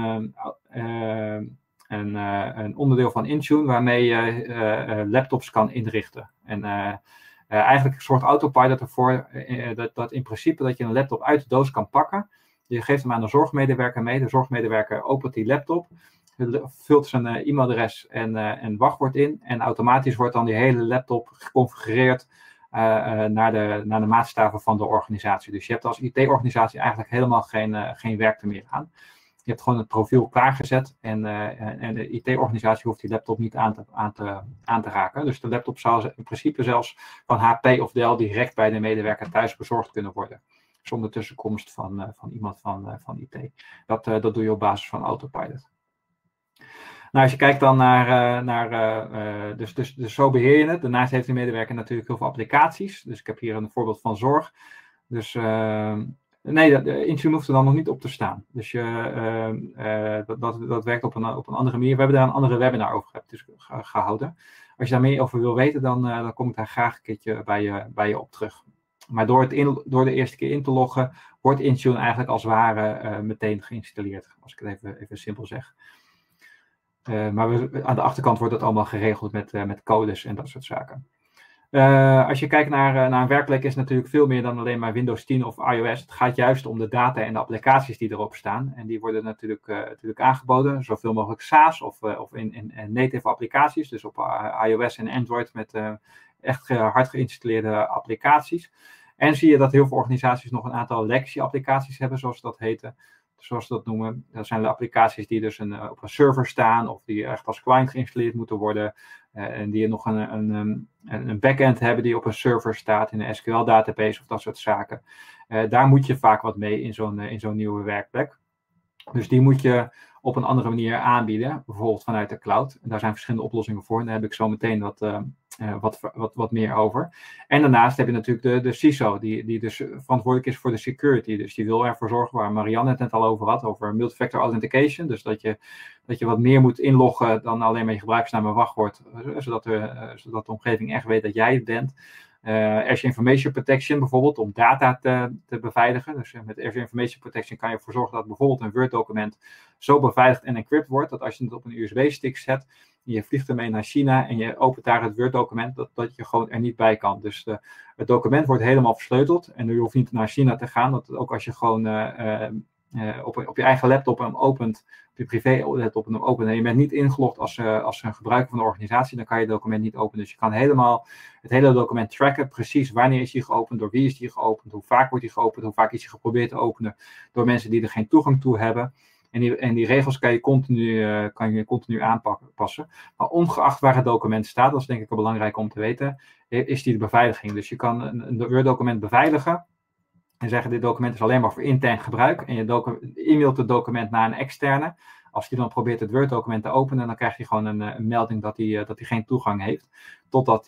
een onderdeel van Intune waarmee je laptops kan inrichten. En eigenlijk zorgt Autopilot ervoor dat in principe dat je een laptop uit de doos kan pakken. Je geeft hem aan de zorgmedewerker mee. De zorgmedewerker opent die laptop, vult zijn e-mailadres en wachtwoord in. En automatisch wordt dan die hele laptop geconfigureerd naar de maatstaven van de organisatie. Dus je hebt als IT-organisatie eigenlijk helemaal geen werk er meer aan. Je hebt gewoon het profiel klaargezet en de IT-organisatie hoeft die laptop niet aan te raken. Dus de laptop zou in principe zelfs van HP of Dell direct bij de medewerker thuis bezorgd kunnen worden. Zonder tussenkomst van iemand van IT. Dat doe je op basis van Autopilot. Nou, als je kijkt dan dus zo beheer je het. Daarnaast heeft de medewerker natuurlijk heel veel applicaties. Dus ik heb hier een voorbeeld van zorg. Dus nee, Intune hoeft er dan nog niet op te staan. Dus dat werkt op een andere manier. We hebben daar een andere webinar over gehouden. Als je daar meer over wil weten, dan kom ik daar graag een keertje bij je op terug. Maar door de eerste keer in te loggen, wordt Intune eigenlijk als het ware meteen geïnstalleerd. Als ik het even simpel zeg. Maar aan de achterkant wordt dat allemaal geregeld met codes en dat soort zaken. Als je kijkt naar een werkplek is het natuurlijk veel meer dan alleen maar Windows 10 of iOS. Het gaat juist om de data en de applicaties die erop staan. En die worden natuurlijk aangeboden. Zoveel mogelijk SaaS of in native applicaties. Dus op iOS en Android met echt hard geïnstalleerde applicaties. En zie je dat heel veel organisaties nog een aantal legacy applicaties hebben, zoals dat heette. Zoals we dat noemen. Dat zijn de applicaties die dus op een server staan of die echt als client geïnstalleerd moeten worden. En die nog een backend hebben die op een server staat in een SQL database of dat soort zaken. Daar moet je vaak wat mee in zo'n nieuwe werkplek. Dus die moet je op een andere manier aanbieden, bijvoorbeeld vanuit de cloud. En daar zijn verschillende oplossingen voor en daar heb ik zo meteen wat meer over. En daarnaast heb je natuurlijk de CISO, die dus verantwoordelijk is voor de security. Dus die wil ervoor zorgen, waar Marianne het net al over had, over multifactor authentication. Dus dat je wat meer moet inloggen dan alleen maar je gebruikersnaam en wachtwoord, zodat de omgeving echt weet dat jij het bent. Azure Information Protection bijvoorbeeld, om data te beveiligen. Dus met Azure Information Protection kan je ervoor zorgen dat bijvoorbeeld een Word-document zo beveiligd en encrypt wordt, dat als je het op een USB-stick zet, je vliegt ermee naar China en je opent daar het Word-document, dat je gewoon er niet bij kan. Dus het document wordt helemaal versleuteld en je hoeft niet naar China te gaan. Dat ook als je gewoon op je eigen laptop hem opent, op je privé-laptop hem opent en je bent niet ingelogd als een gebruiker van de organisatie, dan kan je het document niet openen. Dus je kan helemaal het hele document tracken, precies wanneer is die geopend, door wie is die geopend, hoe vaak wordt die geopend, hoe vaak is die geprobeerd te openen door mensen die er geen toegang toe hebben. En die regels kan je continu aanpassen. Maar ongeacht waar het document staat, dat is denk ik wel belangrijk om te weten, is die de beveiliging. Dus je kan een Word-document beveiligen en zeggen dit document is alleen maar voor intern gebruik. En je e-mailt het document naar een externe. Als die dan probeert het Word-document te openen, dan krijg je gewoon een melding dat hij geen toegang heeft. Totdat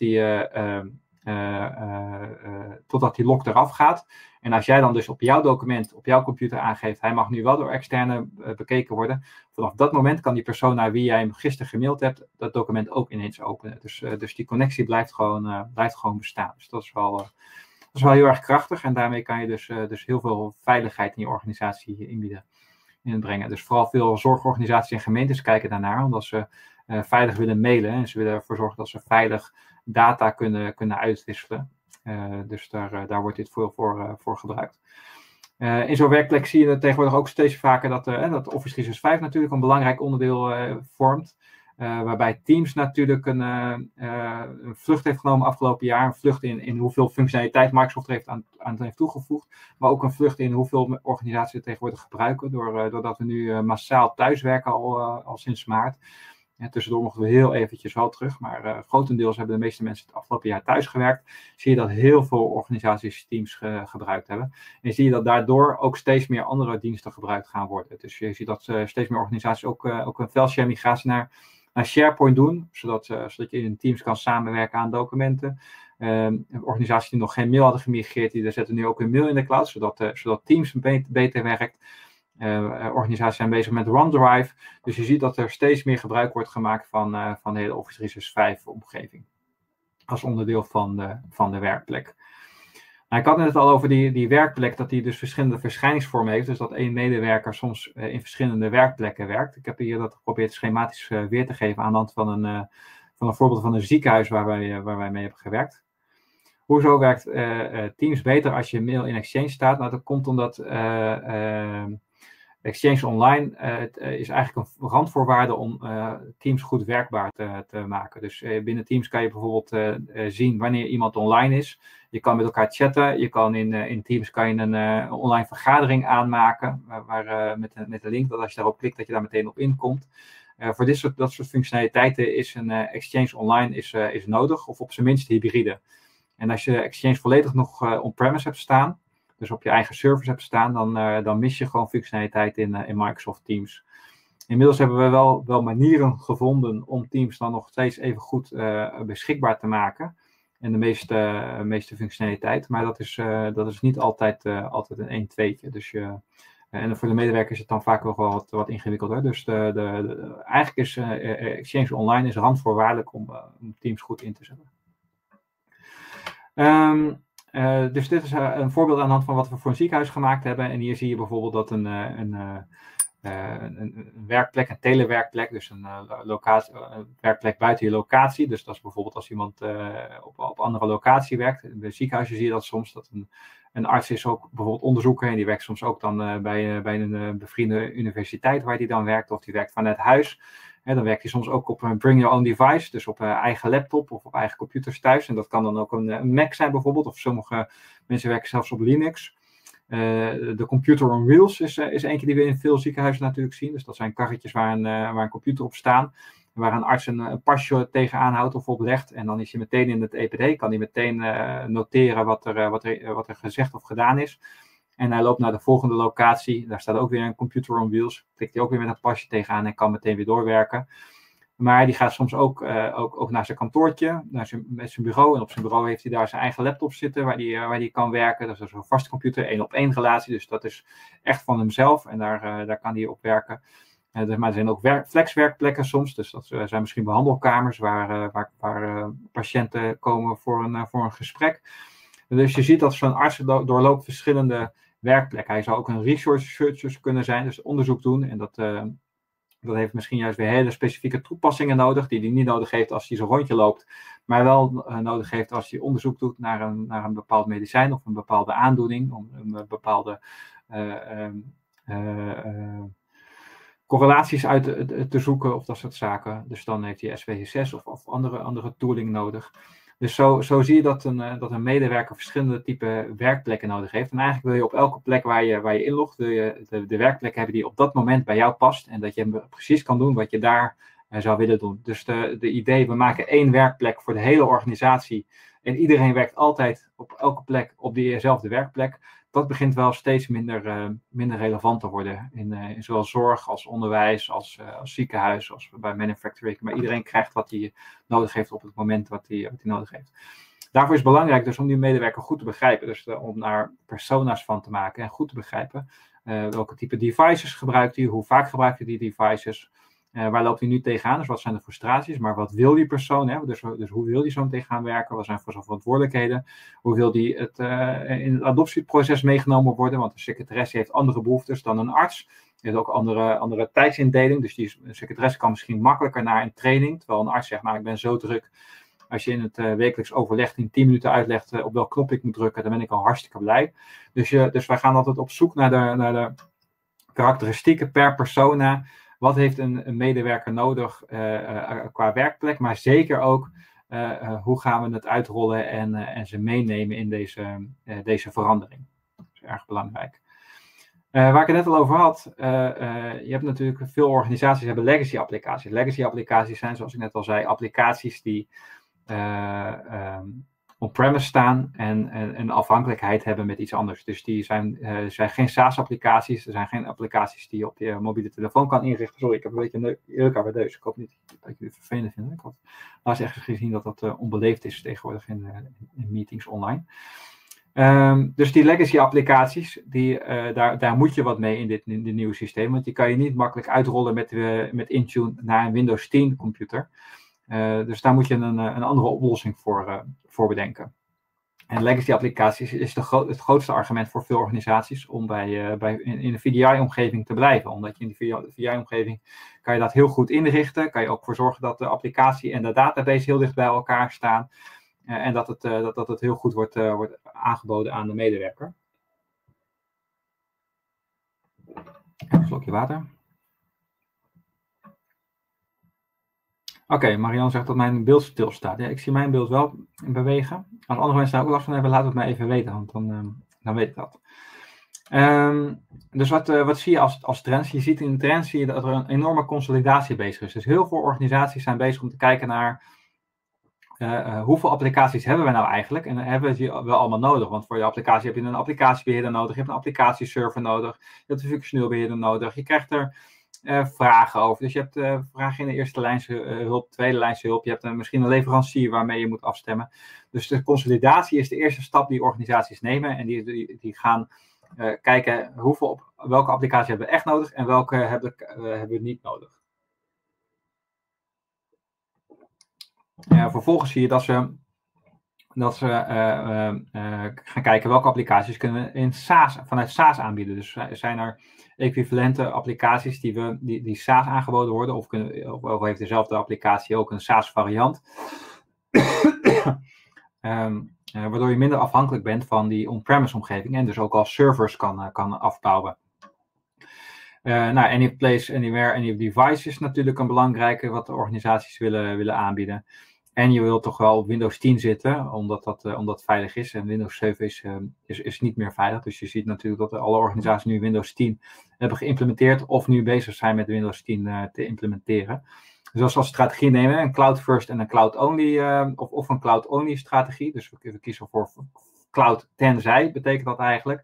die lock eraf gaat. En als jij dan dus op jouw document, op jouw computer aangeeft, hij mag nu wel door externe bekeken worden. Vanaf dat moment kan die persoon naar wie jij hem gisteren gemaild hebt, dat document ook ineens openen. Dus die connectie blijft gewoon bestaan. Dus dat is wel heel erg krachtig. En daarmee kan je dus heel veel veiligheid in je organisatie inbrengen. Dus vooral veel zorgorganisaties en gemeentes kijken daarnaar, omdat ze veilig willen mailen. En ze willen ervoor zorgen dat ze veilig data kunnen uitwisselen. Dus daar wordt dit voor gebruikt. In zo'n werkplek zie je tegenwoordig ook steeds vaker dat Office 365 natuurlijk een belangrijk onderdeel vormt. Waarbij Teams natuurlijk een vlucht heeft genomen afgelopen jaar. Een vlucht in hoeveel functionaliteit Microsoft er aan heeft toegevoegd. Maar ook een vlucht in hoeveel organisaties het tegenwoordig gebruiken. Doordat we nu massaal thuiswerken al sinds maart. Tussendoor mochten we heel eventjes wel terug, maar grotendeels hebben de meeste mensen het afgelopen jaar thuis gewerkt. Zie je dat heel veel organisaties Teams gebruikt hebben. En zie je dat daardoor ook steeds meer andere diensten gebruikt gaan worden. Dus je ziet dat steeds meer organisaties ook een file-share migratie naar SharePoint doen, zodat je in Teams kan samenwerken aan documenten. Organisaties die nog geen mail hadden gemigreerd, die zetten nu ook een mail in de cloud, zodat Teams beter werkt. Organisaties zijn bezig met OneDrive. Dus je ziet dat er steeds meer gebruik wordt gemaakt van de hele Office 365 omgeving. Als onderdeel van de werkplek. Nou, ik had het al over die werkplek, dat die dus verschillende verschijningsvormen heeft. Dus dat één medewerker soms in verschillende werkplekken werkt. Ik heb hier dat geprobeerd schematisch weer te geven aan de hand van een voorbeeld van een ziekenhuis waar wij mee hebben gewerkt. Hoezo werkt Teams beter als je mail in Exchange staat? Nou, dat komt omdat Exchange Online is eigenlijk een randvoorwaarde om Teams goed werkbaar te maken. Dus binnen Teams kan je bijvoorbeeld zien wanneer iemand online is. Je kan met elkaar chatten. Je kan in Teams kan je een online vergadering aanmaken. Met een link dat als je daarop klikt dat je daar meteen op inkomt. Voor dat soort functionaliteiten is een Exchange Online is nodig. Of op zijn minst hybride. En als je Exchange volledig nog on-premise hebt staan, dus op je eigen servers hebt staan, dan mis je gewoon functionaliteit in Microsoft Teams. Inmiddels hebben we wel manieren gevonden om Teams dan nog steeds even goed beschikbaar te maken. En de meeste functionaliteit. Maar dat is niet altijd een 1-2'tje. Dus en voor de medewerker is het dan vaak nog wel wat ingewikkelder. Dus eigenlijk is Exchange Online is randvoorwaardelijk om Teams goed in te zetten. Dus dit is een voorbeeld aan de hand van wat we voor een ziekenhuis gemaakt hebben. En hier zie je bijvoorbeeld dat een werkplek, een telewerkplek, dus een werkplek buiten je locatie. Dus dat is bijvoorbeeld als iemand op andere locatie werkt. Bij ziekenhuizen zie je dat soms, dat een arts is ook bijvoorbeeld onderzoeker en die werkt soms ook dan bij een bevriende universiteit waar die dan werkt, of die werkt vanuit huis. Dan werkt hij soms ook op een bring your own device, dus op eigen laptop of op eigen computers thuis. En dat kan dan ook een Mac zijn bijvoorbeeld, of sommige mensen werken zelfs op Linux. De computer on wheels is eentje die we in veel ziekenhuizen natuurlijk zien. Dus dat zijn karretjes waar een computer op staan, waar een arts een pasje tegenaan houdt of oplegt. En dan is hij meteen in het EPD, kan hij meteen noteren wat er gezegd of gedaan is. En hij loopt naar de volgende locatie. Daar staat ook weer een computer on wheels. Klikt hij ook weer met een pasje tegenaan en kan meteen weer doorwerken. Maar die gaat soms ook naar zijn kantoortje, met zijn bureau. En op zijn bureau heeft hij daar zijn eigen laptop zitten waar hij kan werken. Dat is een vaste computer, 1-op-1 relatie. Dus dat is echt van hemzelf en daar kan hij op werken. Maar er zijn ook flexwerkplekken soms. Dus dat zijn misschien behandelkamers waar patiënten komen voor een gesprek. Dus je ziet dat zo'n arts doorloopt verschillende werkplekken. Hij zou ook een research searcher kunnen zijn, dus onderzoek doen. En dat heeft misschien juist weer hele specifieke toepassingen nodig, die hij niet nodig heeft als hij zo'n rondje loopt, maar wel nodig heeft als hij onderzoek doet naar een bepaald medicijn of een bepaalde aandoening, om een bepaalde correlaties uit te zoeken of dat soort zaken. Dus dan heeft hij SPSS of andere tooling nodig. Dus zo zie je dat een medewerker verschillende type werkplekken nodig heeft. En eigenlijk wil je op elke plek waar je inlogt, wil je de werkplek hebben die op dat moment bij jou past. En dat je precies kan doen wat je daar zou willen doen. Dus de idee, we maken één werkplek voor de hele organisatie. En iedereen werkt altijd op elke plek op diezelfde werkplek. Dat begint wel steeds minder relevant te worden. In zowel zorg als onderwijs, als ziekenhuis, als bij manufacturing. Maar iedereen krijgt wat hij nodig heeft op het moment wat hij nodig heeft. Daarvoor is het belangrijk dus om die medewerker goed te begrijpen. Dus om daar persona's van te maken en goed te begrijpen. Welke type devices gebruikt hij? Hoe vaak gebruikt hij die devices? Waar loopt hij nu tegenaan? Dus wat zijn de frustraties? Maar wat wil die persoon? Hè? Dus hoe wil die zo tegenaan werken? Wat zijn voor zijn verantwoordelijkheden? Hoe wil die in het adoptieproces meegenomen worden? Want een secretaresse heeft andere behoeftes dan een arts. Die heeft ook andere tijdsindeling. Dus die secretaresse kan misschien makkelijker naar een training. Terwijl een arts zegt, nou ik ben zo druk. Als je in het wekelijks overleg in 10 minuten uitlegt op welk knop ik moet drukken, dan ben ik al hartstikke blij. Dus wij gaan altijd op zoek naar de karakteristieken per persona. Wat heeft een medewerker nodig qua werkplek, maar zeker ook hoe gaan we het uitrollen en ze meenemen in deze verandering. Dat is erg belangrijk. Waar ik het net al over had, je hebt natuurlijk veel organisaties hebben legacy applicaties. Legacy applicaties zijn, zoals ik net al zei, applicaties die on-premise staan en een afhankelijkheid hebben met iets anders. Dus die zijn geen SaaS-applicaties. Er zijn geen applicaties die je op je mobiele telefoon kan inrichten. Sorry, ik heb een beetje een aan mijn neus. Ik hoop niet dat je het vervelend vindt. Ik had laatst echt gezien dat onbeleefd is tegenwoordig in meetings online. Dus die legacy-applicaties, daar moet je wat mee in dit nieuwe systeem. Want die kan je niet makkelijk uitrollen met Intune naar een Windows 10 computer. Dus daar moet je een andere oplossing voor bedenken. En legacy applicaties is het grootste argument voor veel organisaties om in de VDI-omgeving te blijven. Omdat je in de VDI-omgeving kan je dat heel goed inrichten. Kan je ook voor zorgen dat de applicatie en de database heel dicht bij elkaar staan. En dat het heel goed wordt aangeboden aan de medewerker. Een slokje water. Oké, Marianne zegt dat mijn beeld stilstaat. Ja, ik zie mijn beeld wel bewegen. Als andere mensen daar ook last van hebben, laat het mij even weten, want dan weet ik dat. Dus wat zie je als trends? Je ziet in de trends dat er een enorme consolidatie bezig is. Dus heel veel organisaties zijn bezig om te kijken naar hoeveel applicaties hebben we nou eigenlijk? En hebben we die wel allemaal nodig? Want voor je applicatie heb je een applicatiebeheerder nodig, je hebt een applicatieserver nodig, je hebt een functioneel beheerder nodig, je krijgt er vragen over. Dus je hebt vragen in de eerste lijnse hulp, tweede lijnse hulp. Je hebt misschien een leverancier waarmee je moet afstemmen. Dus de consolidatie is de eerste stap die organisaties nemen. En die gaan kijken welke applicatie hebben we echt nodig en welke hebben we niet nodig. Vervolgens zie je dat ze gaan kijken welke applicaties kunnen we vanuit SaaS aanbieden. Dus zijn er equivalente applicaties die SaaS aangeboden worden, of heeft dezelfde applicatie ook een SaaS variant. Waardoor je minder afhankelijk bent van die on-premise omgeving en dus ook al servers kan afbouwen. Any place, anywhere, any device is natuurlijk een belangrijke wat de organisaties willen aanbieden. En je wilt toch wel op Windows 10 zitten, omdat het veilig is. En Windows 7 is niet meer veilig. Dus je ziet natuurlijk dat alle organisaties nu Windows 10 hebben geïmplementeerd of nu bezig zijn met Windows 10 te implementeren. Dus als strategie nemen we een cloud first en een cloud only of een cloud only strategie. Dus we kiezen voor cloud tenzij, betekent dat eigenlijk.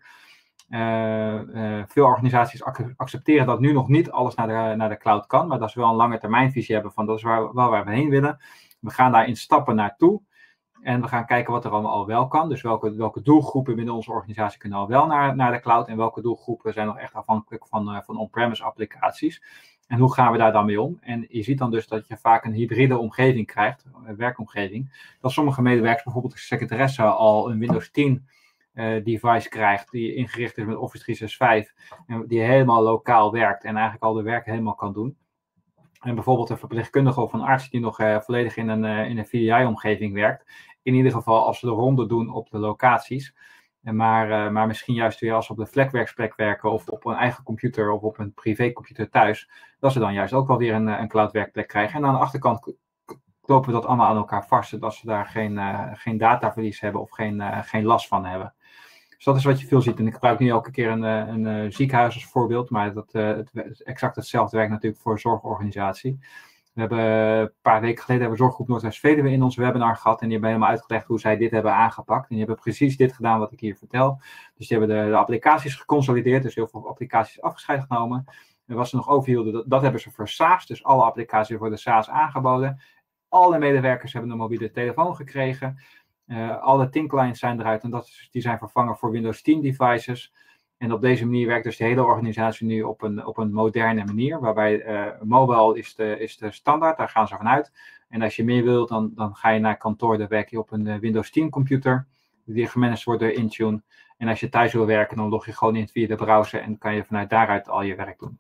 Veel organisaties accepteren dat nu nog niet alles naar de cloud kan, maar dat ze wel een lange termijnvisie hebben van dat is waar we heen willen. We gaan daar in stappen naartoe en we gaan kijken wat er allemaal al wel kan. Dus welke doelgroepen binnen onze organisatie kunnen al wel naar de cloud en welke doelgroepen zijn nog echt afhankelijk van on-premise applicaties. En hoe gaan we daar dan mee om? En je ziet dan dus dat je vaak een hybride omgeving krijgt, een werkomgeving. Dat sommige medewerkers, bijvoorbeeld de secretaresse, al een Windows 10 device krijgt die ingericht is met Office 365 en die helemaal lokaal werkt en eigenlijk al de werk helemaal kan doen. En bijvoorbeeld een verpleegkundige of een arts die nog volledig in een VDI-omgeving werkt. In ieder geval als ze de ronde doen op de locaties. Maar misschien juist weer als ze op de vlekwerksplek werken of op een eigen computer of op een privécomputer thuis. Dat ze dan juist ook wel weer een cloud-werkplek krijgen. En aan de achterkant klopen we dat allemaal aan elkaar vast. Zodat ze daar geen dataverlies hebben of geen last van hebben. Dus dat is wat je veel ziet. En ik gebruik nu elke keer een ziekenhuis als voorbeeld. Maar exact hetzelfde werkt natuurlijk voor een zorgorganisatie. We hebben een paar weken geleden Zorggroep Noordwest-Veluwe in ons webinar gehad. En die hebben helemaal uitgelegd hoe zij dit hebben aangepakt. En die hebben precies dit gedaan wat ik hier vertel. Dus die hebben de applicaties geconsolideerd. Dus heel veel applicaties afgescheiden genomen. En wat ze nog overhielden, dat hebben ze voor SaaS. Dus alle applicaties worden SaaS aangeboden. Alle medewerkers hebben een mobiele telefoon gekregen. Alle TIN-clients zijn eruit en die zijn vervangen voor Windows 10 devices. En op deze manier werkt dus de hele organisatie nu op een moderne manier. Waarbij mobile is de standaard, daar gaan ze vanuit. En als je meer wilt, dan ga je naar kantoor, dan werk je op een Windows 10 computer. Die gemanaged wordt door Intune. En als je thuis wil werken, dan log je gewoon in via de browser en kan je vanuit daaruit al je werk doen.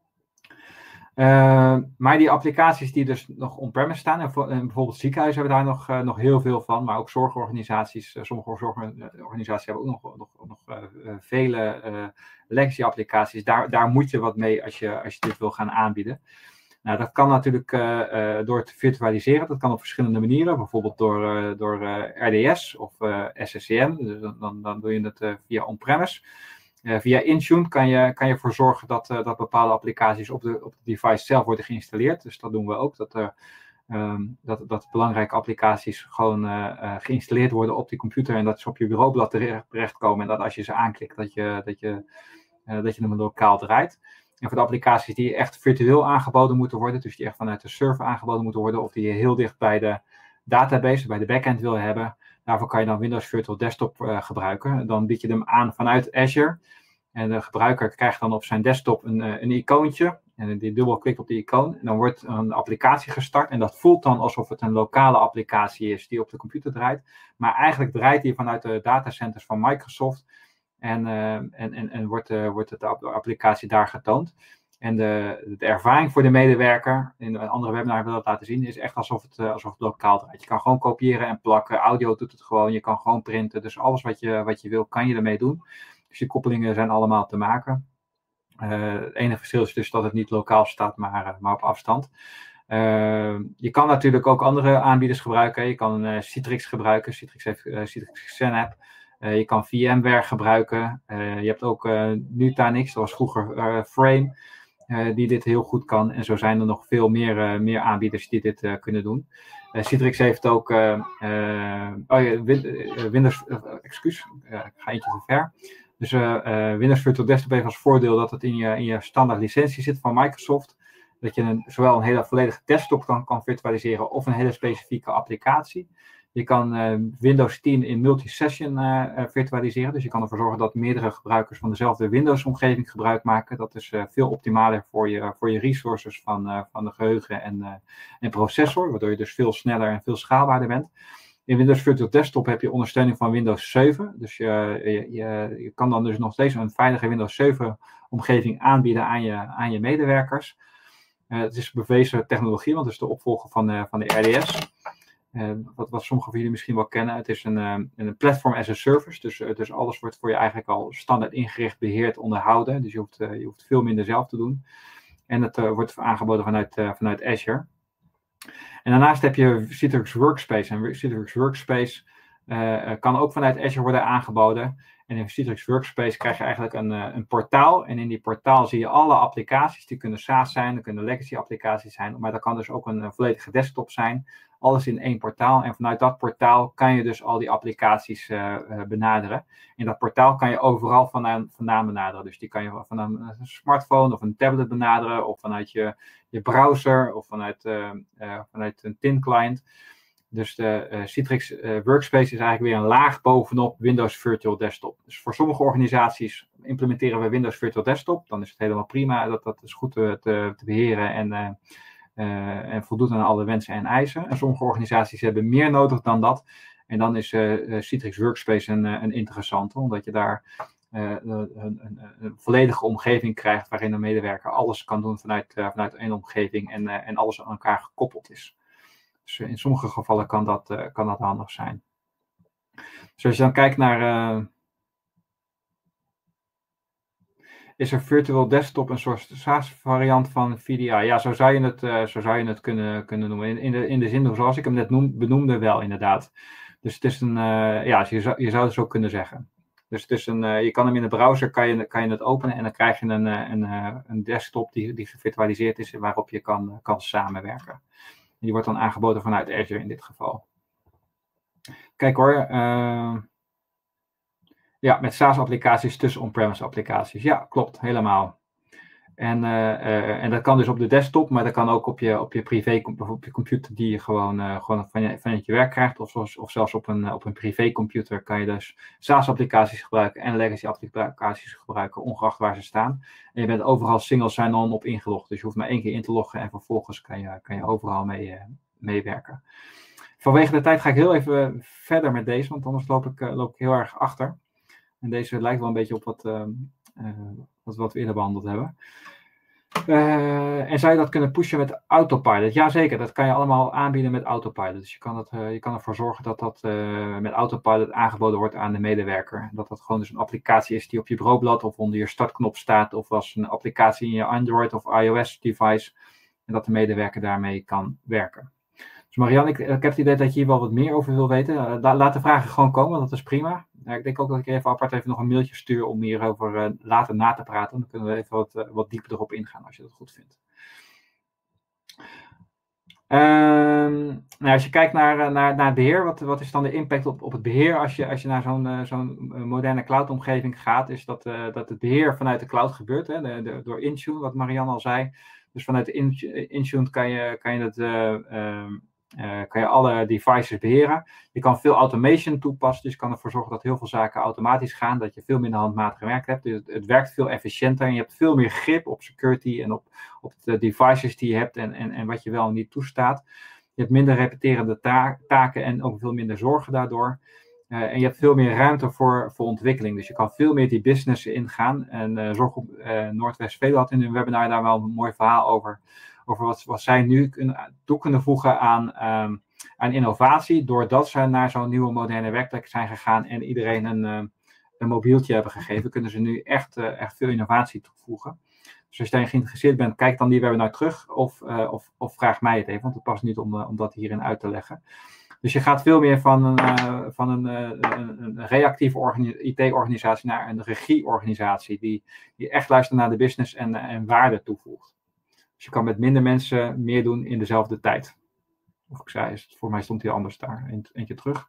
Maar die applicaties die dus nog on-premise staan, en bijvoorbeeld ziekenhuizen hebben daar nog heel veel van, maar ook zorgorganisaties, sommige zorgorganisaties hebben ook nog vele legacy applicaties. Daar moet je wat mee als je dit wil gaan aanbieden. Nou, dat kan natuurlijk door te virtualiseren, dat kan op verschillende manieren, bijvoorbeeld door RDS of SSCM, dus dan doe je het via on-premise. Via Intune kan je ervoor zorgen dat bepaalde applicaties op de device zelf worden geïnstalleerd. Dus dat doen we ook. Dat belangrijke applicaties gewoon geïnstalleerd worden op die computer. En dat ze op je bureaublad terechtkomen. En dat als je ze aanklikt, dat je hem lokaal draait. En voor de applicaties die echt virtueel aangeboden moeten worden. Dus die echt vanuit de server aangeboden moeten worden. Of die je heel dicht bij de database, bij de backend wil hebben. Daarvoor kan je dan Windows Virtual Desktop gebruiken. Dan bied je hem aan vanuit Azure. En de gebruiker krijgt dan op zijn desktop een icoontje. En die dubbelklikt op die icoon. En dan wordt een applicatie gestart. En dat voelt dan alsof het een lokale applicatie is die op de computer draait. Maar eigenlijk draait die vanuit de datacenters van Microsoft. En wordt de applicatie daar getoond. En de ervaring voor de medewerker, in een andere webinar hebben we dat laten zien, is echt alsof het lokaal draait. Je kan gewoon kopiëren en plakken, audio doet het gewoon, je kan gewoon printen. Dus alles wat je wil, kan je ermee doen. Dus die koppelingen zijn allemaal te maken. Het enige verschil is dus dat het niet lokaal staat, maar op afstand. Je kan natuurlijk ook andere aanbieders gebruiken. Je kan Citrix gebruiken. Citrix heeft Citrix Synapse. Je kan VMware gebruiken. Je hebt ook Nutanix, dat was vroeger Frame, die dit heel goed kan. En zo zijn er nog veel meer aanbieders die dit kunnen doen. Citrix heeft ook Windows, ik ga eentje te ver. Dus Windows Virtual Desktop heeft als voordeel dat het in je standaard licentie zit van Microsoft. Dat je zowel een hele volledige desktop kan virtualiseren of een hele specifieke applicatie. Je kan Windows 10 in multi-session virtualiseren. Dus je kan ervoor zorgen dat meerdere gebruikers van dezelfde Windows-omgeving gebruik maken. Dat is veel optimaler voor je resources van de geheugen en processor. Waardoor je dus veel sneller en veel schaalbaarder bent. In Windows Virtual Desktop heb je ondersteuning van Windows 7. Dus je kan dan dus nog steeds een veilige Windows 7 omgeving aanbieden aan je medewerkers. Het is bewezen technologie, want het is de opvolger van de RDS. Wat sommigen van jullie misschien wel kennen. Het is een platform as a service. Dus alles wordt voor je eigenlijk al standaard ingericht, beheerd, onderhouden. Dus je hoeft veel minder zelf te doen. En het wordt aangeboden vanuit Azure. En daarnaast heb je Citrix Workspace. En Citrix Workspace kan ook vanuit Azure worden aangeboden. En in Citrix Workspace krijg je eigenlijk een portaal. En in die portaal zie je alle applicaties. Die kunnen SaaS zijn, dat kunnen legacy applicaties zijn. Maar dat kan dus ook een volledige desktop zijn. Alles in één portaal. En vanuit dat portaal kan je dus al die applicaties benaderen. In dat portaal kan je overal vandaan benaderen. Dus die kan je van een smartphone of een tablet benaderen. Of vanuit je browser. Of vanuit een thin client. Dus de Citrix Workspace is eigenlijk weer een laag bovenop Windows Virtual Desktop. Dus voor sommige organisaties implementeren we Windows Virtual Desktop. Dan is het helemaal prima. Dat is goed te beheren en voldoet aan alle wensen en eisen. En sommige organisaties hebben meer nodig dan dat. En dan is Citrix Workspace een interessante, omdat je daar een volledige omgeving krijgt waarin een medewerker alles kan doen vanuit één omgeving en alles aan elkaar gekoppeld is. Dus in sommige gevallen kan dat handig zijn. Dus als je dan kijkt naar... is een virtual desktop een soort SaaS-variant van VDI? Ja, zo zou je het kunnen noemen. In de zin zoals ik hem net benoemde wel, inderdaad. Dus het is je zou het zo kunnen zeggen. Dus het is je kan hem in de browser kan je het openen en dan krijg je een desktop die gevirtualiseerd is waarop je kan samenwerken. Die wordt dan aangeboden vanuit Azure in dit geval. Kijk hoor. Ja, met SaaS-applicaties tussen on-premise applicaties. Ja, klopt, helemaal. En dat kan dus op de desktop, maar dat kan ook op je privé, op je computer die je gewoon vanuit je werk krijgt. Of zelfs op een privécomputer kan je dus SaaS-applicaties gebruiken en legacy-applicaties gebruiken, ongeacht waar ze staan. En je bent overal single sign-on op ingelogd. Dus je hoeft maar 1 keer in te loggen en vervolgens kan je overal meewerken. Vanwege de tijd ga ik heel even verder met deze, want anders loop ik heel erg achter. En deze lijkt wel een beetje op wat we eerder behandeld hebben. En zou je dat kunnen pushen met Autopilot? Jazeker, dat kan je allemaal aanbieden met Autopilot. Dus je kan ervoor zorgen dat met Autopilot aangeboden wordt aan de medewerker. Dat gewoon dus een applicatie is die op je bureaublad of onder je startknop staat. Of als een applicatie in je Android of iOS device. En dat de medewerker daarmee kan werken. Dus Marianne, ik heb het idee dat je hier wel wat meer over wil weten. Laat de vragen gewoon komen, dat is prima. Ik denk ook dat ik even apart nog een mailtje stuur om hierover later na te praten. Dan kunnen we even wat dieper erop ingaan als je dat goed vindt. Als je kijkt naar het beheer, wat is dan de impact op het beheer als je naar zo'n moderne cloud-omgeving gaat, is dat het beheer vanuit de cloud gebeurt, door Intune, wat Marianne al zei. Dus vanuit Intune kan je het kan je alle devices beheren. Je kan veel automation toepassen, dus je kan ervoor zorgen dat heel veel zaken automatisch gaan, dat je veel minder handmatig werk hebt. Dus het werkt veel efficiënter en je hebt veel meer grip op security en op de devices die je hebt en wat je wel en niet toestaat. Je hebt minder repeterende taken en ook veel minder zorgen daardoor. En je hebt veel meer ruimte voor ontwikkeling. Dus je kan veel meer die business ingaan. En Zorggroep Noordwest-Veluwe had in hun webinar daar wel een mooi verhaal over wat zij nu toe kunnen voegen aan innovatie. Doordat ze naar zo'n nieuwe moderne werkplek zijn gegaan en iedereen een mobieltje hebben gegeven, kunnen ze nu echt veel innovatie toevoegen. Dus als je daarin geïnteresseerd bent, kijk dan die webinar terug of vraag mij het even, want het past niet om dat hierin uit te leggen. Dus je gaat veel meer van een reactieve IT-organisatie naar een regieorganisatie die echt luistert naar de business en waarde toevoegt. Dus je kan met minder mensen meer doen in dezelfde tijd. Of ik zei, voor mij stond hij anders daar. Eentje terug.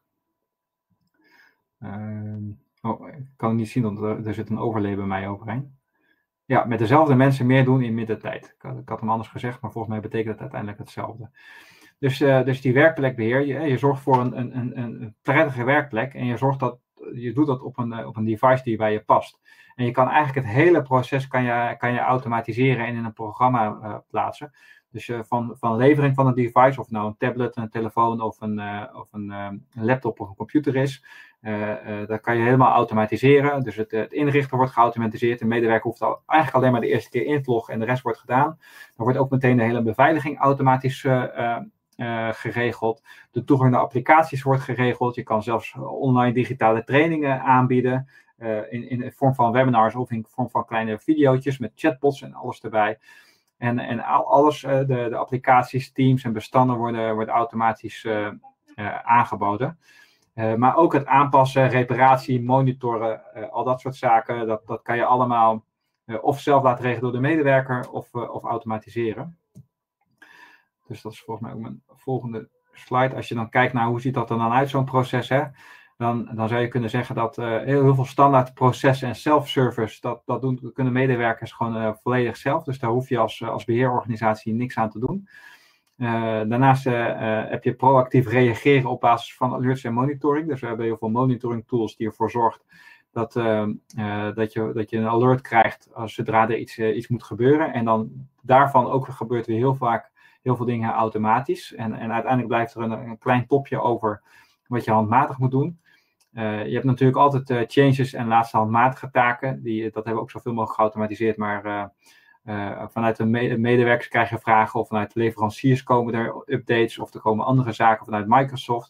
Ik kan het niet zien, want er zit een overlay bij mij overheen. Ja, met dezelfde mensen meer doen in minder tijd. Ik had hem anders gezegd, maar volgens mij betekent het uiteindelijk hetzelfde. Dus die werkplekbeheer, je zorgt voor een prettige werkplek en je doet dat op een device die bij je past. En je kan eigenlijk het hele proces kan je automatiseren en in een programma plaatsen. Dus van levering van een device, of nou een tablet, een telefoon of een laptop of een computer is, dat kan je helemaal automatiseren. Dus het inrichten wordt geautomatiseerd. De medewerker hoeft eigenlijk alleen maar de eerste keer in te loggen en de rest wordt gedaan. Dan wordt ook meteen de hele beveiliging automatisch geregeld. De toegang naar applicaties wordt geregeld. Je kan zelfs online digitale trainingen aanbieden. In de vorm van webinars of in de vorm van kleine video's met chatbots en alles erbij. En alles, de applicaties, teams en bestanden worden automatisch aangeboden. Maar ook het aanpassen, reparatie, monitoren, al dat soort zaken, dat kan je allemaal of zelf laten regelen door de medewerker of automatiseren. Dus dat is volgens mij ook mijn volgende slide. Als je dan kijkt naar hoe ziet dat er dan uit, zo'n proces, hè, dan zou je kunnen zeggen dat heel veel standaard processen en self-service, dat kunnen medewerkers gewoon volledig zelf. Dus daar hoef je als beheerorganisatie niks aan te doen. Daarnaast heb je proactief reageren op basis van alerts en monitoring. Dus we hebben heel veel monitoring tools die ervoor zorgt dat je een alert krijgt zodra er iets moet gebeuren. En dan daarvan ook gebeurt weer heel vaak heel veel dingen automatisch. En uiteindelijk blijft er een klein topje over wat je handmatig moet doen. Je hebt natuurlijk altijd changes en laatste handmatige taken. Dat hebben we ook zoveel mogelijk geautomatiseerd. Maar vanuit de medewerkers krijg je vragen. Of vanuit de leveranciers komen er updates. Of er komen andere zaken vanuit Microsoft.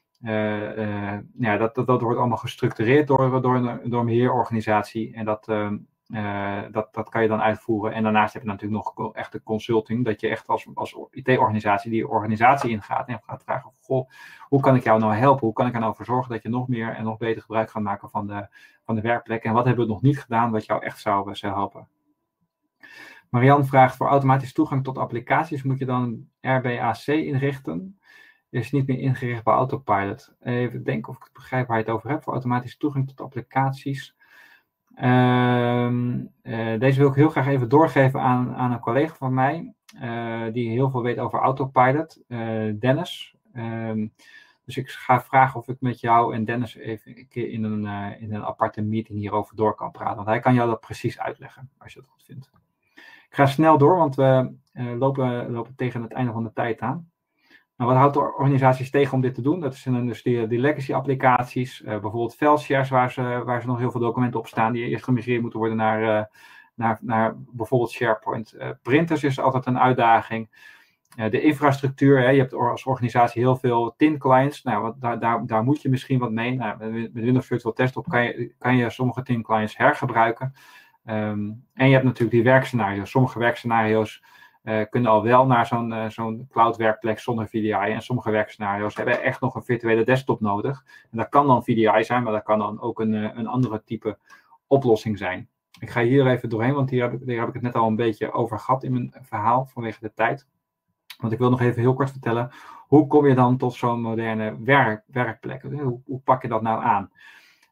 Dat wordt allemaal gestructureerd door een beheerorganisatie. En dat kan je dan uitvoeren. En daarnaast heb je natuurlijk nog echte consulting. Dat je echt als IT-organisatie die organisatie ingaat. En gaat vragen, goh, hoe kan ik jou nou helpen? Hoe kan ik er nou voor zorgen dat je nog meer en nog beter gebruik gaat maken van de werkplek? En wat hebben we nog niet gedaan wat jou echt zou helpen? Marianne vraagt, voor automatische toegang tot applicaties moet je dan RBAC inrichten? Is niet meer ingericht bij Autopilot. Even denken of ik het begrijp waar je het over hebt. Voor automatische toegang tot applicaties. Deze wil ik heel graag even doorgeven aan een collega van mij. Die heel veel weet over Autopilot. Dennis. Dus ik ga vragen of ik met jou en Dennis even een keer in een aparte meeting hierover door kan praten. Want hij kan jou dat precies uitleggen, als je dat goed vindt. Ik ga snel door, want we lopen tegen het einde van de tijd aan. Nou, wat houdt de organisaties tegen om dit te doen? Dat zijn dus die legacy applicaties, bijvoorbeeld fileshares waar ze nog heel veel documenten op staan die eerst gemigreerd moeten worden naar bijvoorbeeld SharePoint. Printers is altijd een uitdaging. De infrastructuur, je hebt als organisatie heel veel tin clients. Nou, daar moet je misschien wat mee. Nou, met Windows Virtual Desktop kan je sommige tin clients hergebruiken. En je hebt natuurlijk die werkscenario's. Sommige werkscenario's kunnen al wel naar zo'n cloud werkplek zonder VDI. En sommige werkscenario's hebben echt nog een virtuele desktop nodig. En dat kan dan VDI zijn, maar dat kan dan ook een andere type oplossing zijn. Ik ga hier even doorheen, want hier heb ik het net al een beetje over gehad in mijn verhaal vanwege de tijd. Want ik wil nog even heel kort vertellen, hoe kom je dan tot zo'n moderne werkplek? Hoe pak je dat nou aan?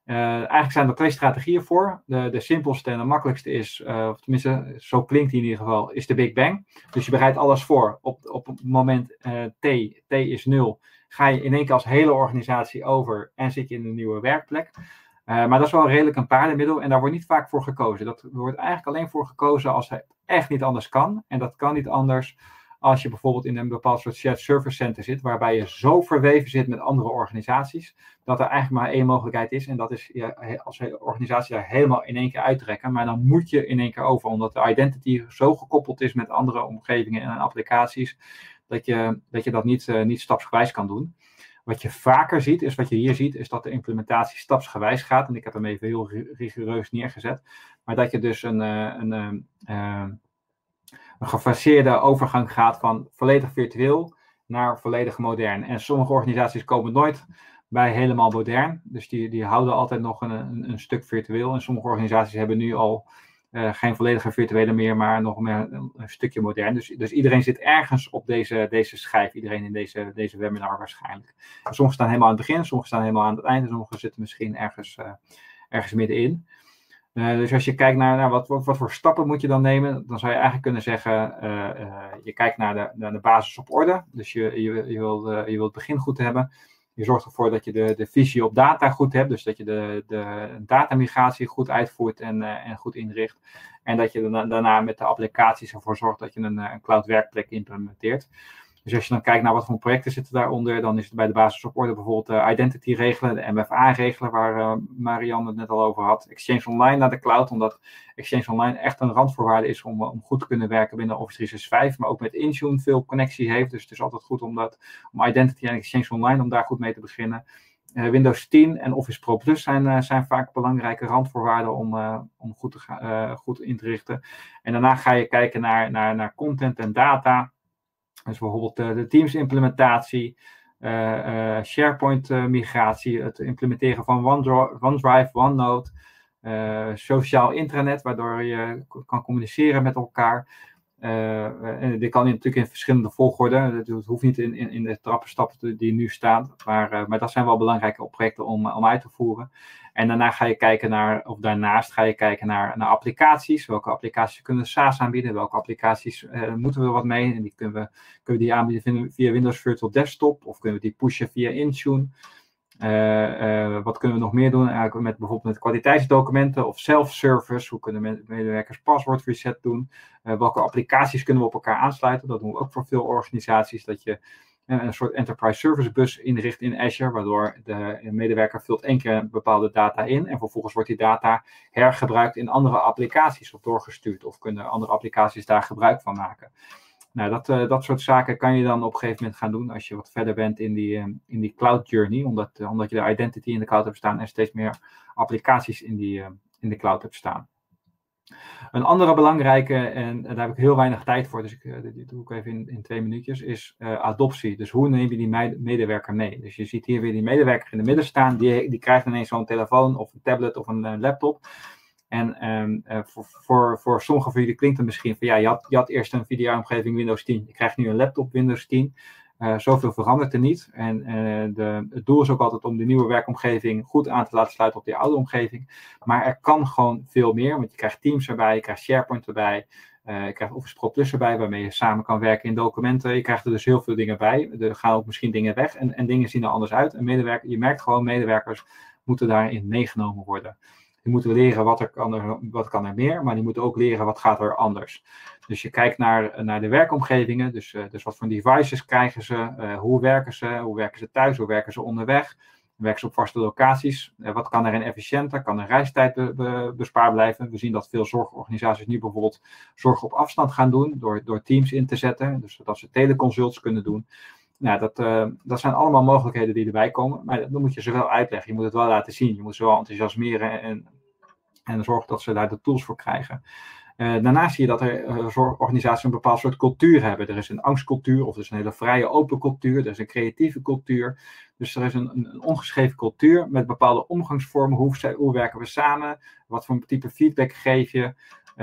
Eigenlijk zijn er 2 strategieën voor. De simpelste en de makkelijkste is, of tenminste, zo klinkt die in ieder geval, is de Big Bang. Dus je bereidt alles voor. Op het moment T is 0, ga je in één keer als hele organisatie over en zit je in een nieuwe werkplek. Maar dat is wel redelijk een paardenmiddel en daar wordt niet vaak voor gekozen. Dat wordt eigenlijk alleen voor gekozen als het echt niet anders kan. En dat kan niet anders als je bijvoorbeeld in een bepaald soort shared service center zit, waarbij je zo verweven zit met andere organisaties, dat er eigenlijk maar één mogelijkheid is. En dat is als organisatie daar helemaal in één keer uittrekken. Maar dan moet je in één keer over, omdat de identity zo gekoppeld is met andere omgevingen en applicaties, dat je dat niet stapsgewijs kan doen. Wat je vaker ziet, is wat je hier ziet, is dat de implementatie stapsgewijs gaat. En ik heb hem even heel rigoureus neergezet. Maar dat je dus een gefaseerde overgang gaat van volledig virtueel naar volledig modern. En sommige organisaties komen nooit bij helemaal modern. Dus die houden altijd nog een stuk virtueel. En sommige organisaties hebben nu al geen volledige virtuele meer, maar nog meer een stukje modern. Dus iedereen zit ergens op deze schijf. Iedereen in deze webinar waarschijnlijk. En sommigen staan helemaal aan het begin, sommigen staan helemaal aan het eind. En sommigen zitten misschien ergens middenin. Dus als je kijkt naar wat voor stappen moet je dan nemen, dan zou je eigenlijk kunnen zeggen, je kijkt naar de basis op orde. Dus je wil het begin goed hebben. Je zorgt ervoor dat je de visie op data goed hebt. Dus dat je de datamigratie goed uitvoert en goed inricht. En dat je daarna met de applicaties ervoor zorgt dat je een cloud werkplek implementeert. Dus als je dan kijkt naar wat voor projecten zitten daaronder, dan is het bij de basis op orde bijvoorbeeld de identity regelen, de MFA regelen, waar Marianne het net al over had. Exchange Online naar de cloud, omdat Exchange Online echt een randvoorwaarde is om goed te kunnen werken binnen Office 365, maar ook met Intune veel connectie heeft. Dus het is altijd goed om identity en Exchange Online, om daar goed mee te beginnen. Windows 10 en Office Pro Plus zijn vaak belangrijke randvoorwaarden om goed in te richten. En daarna ga je kijken naar content en data. Dus bijvoorbeeld de Teams implementatie, SharePoint migratie, het implementeren van OneDrive, OneNote, sociaal intranet, waardoor je kan communiceren met elkaar. En dit kan natuurlijk in verschillende volgorde. Het hoeft niet in de trappenstappen die nu staan. Maar dat zijn wel belangrijke projecten om uit te voeren. En daarnaast ga je kijken naar applicaties. Welke applicaties kunnen we SaaS aanbieden? Welke applicaties moeten we wat mee? En kunnen we die aanbieden via Windows Virtual Desktop? Of kunnen we die pushen via Intune? Wat kunnen we nog meer doen? Eigenlijk bijvoorbeeld met kwaliteitsdocumenten of self-service. Hoe kunnen medewerkers paswoord reset doen? Welke applicaties kunnen we op elkaar aansluiten? Dat doen we ook voor veel organisaties. Dat je een soort enterprise service bus inricht in Azure, waardoor de medewerker vult 1 keer bepaalde data in en vervolgens wordt die data hergebruikt in andere applicaties of doorgestuurd. Of kunnen andere applicaties daar gebruik van maken. Nou, dat soort zaken kan je dan op een gegeven moment gaan doen als je wat verder bent in die cloud journey, omdat je de identity in de cloud hebt staan en steeds meer applicaties in de cloud hebt staan. Een andere belangrijke, en daar heb ik heel weinig tijd voor, dus die doe ik even in 2 minuutjes, is adoptie. Dus hoe neem je die medewerker mee? Dus je ziet hier weer die medewerker in het midden staan, die krijgt ineens zo'n telefoon of een tablet of een laptop. En voor sommigen van jullie klinkt het misschien van, ja, je had eerst een video-omgeving Windows 10, je krijgt nu een laptop Windows 10. Zoveel verandert er niet. En het doel is ook altijd om de nieuwe werkomgeving goed aan te laten sluiten op die oude omgeving. Maar er kan gewoon veel meer, want je krijgt Teams erbij, je krijgt SharePoint erbij, je krijgt Office Pro Plus erbij, waarmee je samen kan werken in documenten. Je krijgt er dus heel veel dingen bij. Er gaan ook misschien dingen weg en dingen zien er anders uit. En je merkt gewoon, medewerkers moeten daarin meegenomen worden. Die moeten leren wat kan er meer, maar die moeten ook leren wat gaat er anders. Dus je kijkt naar de werkomgevingen, dus wat voor devices krijgen ze, hoe werken ze thuis, hoe werken ze onderweg, werken ze op vaste locaties, wat kan er efficiënter, kan er reistijd bespaard blijven. We zien dat veel zorgorganisaties nu bijvoorbeeld zorg op afstand gaan doen, door Teams in te zetten, dus zodat ze teleconsults kunnen doen. Nou, dat zijn allemaal mogelijkheden die erbij komen, maar dan moet je ze wel uitleggen. Je moet het wel laten zien, je moet ze wel enthousiasmeren en zorgen dat ze daar de tools voor krijgen. Daarnaast zie je dat zorgorganisaties een bepaald soort cultuur hebben. Er is een angstcultuur of er is een hele vrije open cultuur, er is een creatieve cultuur. Dus er is een ongeschreven cultuur met bepaalde omgangsvormen. Hoe werken we samen? Wat voor type feedback geef je?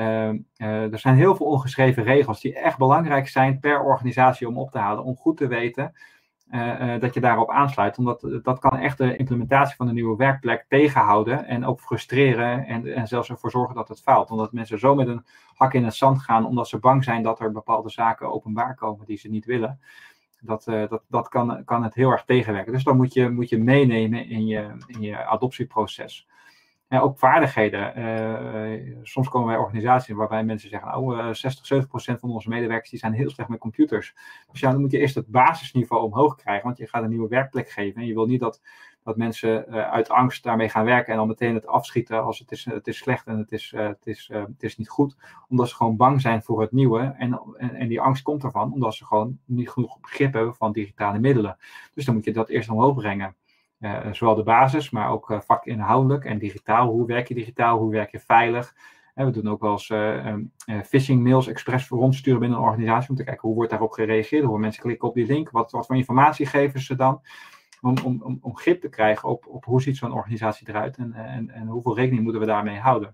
Er zijn heel veel ongeschreven regels die echt belangrijk zijn per organisatie om op te halen, om goed te weten dat je daarop aansluit. Omdat dat kan echt de implementatie van een nieuwe werkplek tegenhouden en ook frustreren en zelfs ervoor zorgen dat het faalt. Omdat mensen zo met een hak in het zand gaan omdat ze bang zijn dat er bepaalde zaken openbaar komen die ze niet willen. Dat kan het heel erg tegenwerken. Dus dan moet je meenemen in je adoptieproces. En ook vaardigheden. Soms komen wij organisaties waarbij mensen zeggen, 60-70% van onze medewerkers die zijn heel slecht met computers. Dus ja, dan moet je eerst het basisniveau omhoog krijgen, want je gaat een nieuwe werkplek geven. En je wil niet dat mensen uit angst daarmee gaan werken en dan meteen het afschieten als het is slecht en het is niet goed. Omdat ze gewoon bang zijn voor het nieuwe. En die angst komt ervan omdat ze gewoon niet genoeg begrip hebben van digitale middelen. Dus dan moet je dat eerst omhoog brengen. Zowel de basis, maar ook vakinhoudelijk en digitaal. Hoe werk je digitaal? Hoe werk je veilig? We doen ook wel eens phishing mails expres rondsturen binnen een organisatie om te kijken hoe wordt daarop gereageerd. Hoe mensen klikken op die link. Wat voor informatie geven ze dan? Om grip te krijgen op hoe ziet zo'n organisatie eruit en hoeveel rekening moeten we daarmee houden.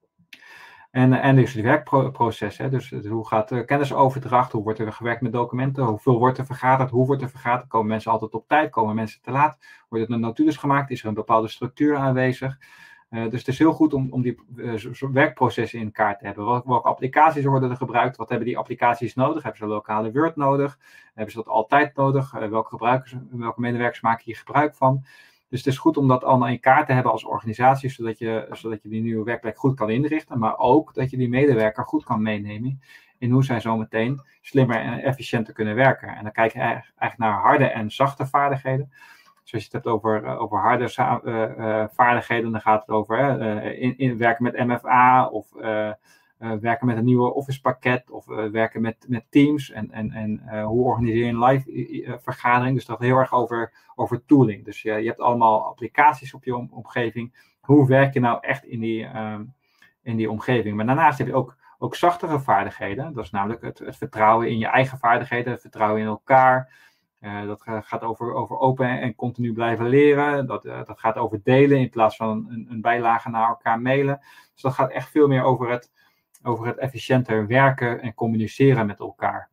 En dus het werkproces, dus hoe gaat kennisoverdracht, hoe wordt er gewerkt met documenten, hoeveel wordt er vergaderd, hoe wordt er vergaderd, komen mensen altijd op tijd, komen mensen te laat, wordt er een notules gemaakt, is er een bepaalde structuur aanwezig. Dus het is heel goed om die werkprocessen in kaart te hebben. Welke applicaties worden er gebruikt, wat hebben die applicaties nodig, hebben ze lokale Word nodig, hebben ze dat altijd nodig, welke medewerkers maken hier gebruik van. Dus het is goed om dat allemaal in kaart te hebben als organisatie, zodat je die nieuwe werkplek goed kan inrichten, maar ook dat je die medewerker goed kan meenemen in hoe zij zo meteen slimmer en efficiënter kunnen werken. En dan kijk je eigenlijk naar harde en zachte vaardigheden. Dus als je het hebt over harde vaardigheden, dan gaat het over werken met MFA of werken met een nieuwe Office pakket of werken met Teams en hoe organiseer je een live vergadering. Dus dat gaat heel erg over tooling. Dus je hebt allemaal applicaties op je omgeving. Hoe werk je nou echt in die omgeving? Maar daarnaast heb je ook zachtere vaardigheden. Dat is namelijk het vertrouwen in je eigen vaardigheden, het vertrouwen in elkaar. Dat gaat over open en continu blijven leren. Dat gaat over delen in plaats van een bijlage naar elkaar mailen. Dus dat gaat echt veel meer over het efficiënter werken en communiceren met elkaar.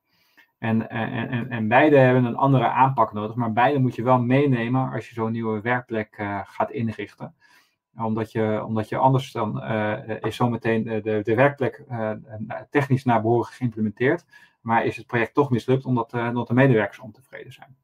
En beide hebben een andere aanpak nodig, maar beide moet je wel meenemen als je zo'n nieuwe werkplek gaat inrichten. Omdat je anders dan is zometeen de werkplek technisch naar behoren geïmplementeerd, maar is het project toch mislukt omdat de medewerkers ontevreden zijn.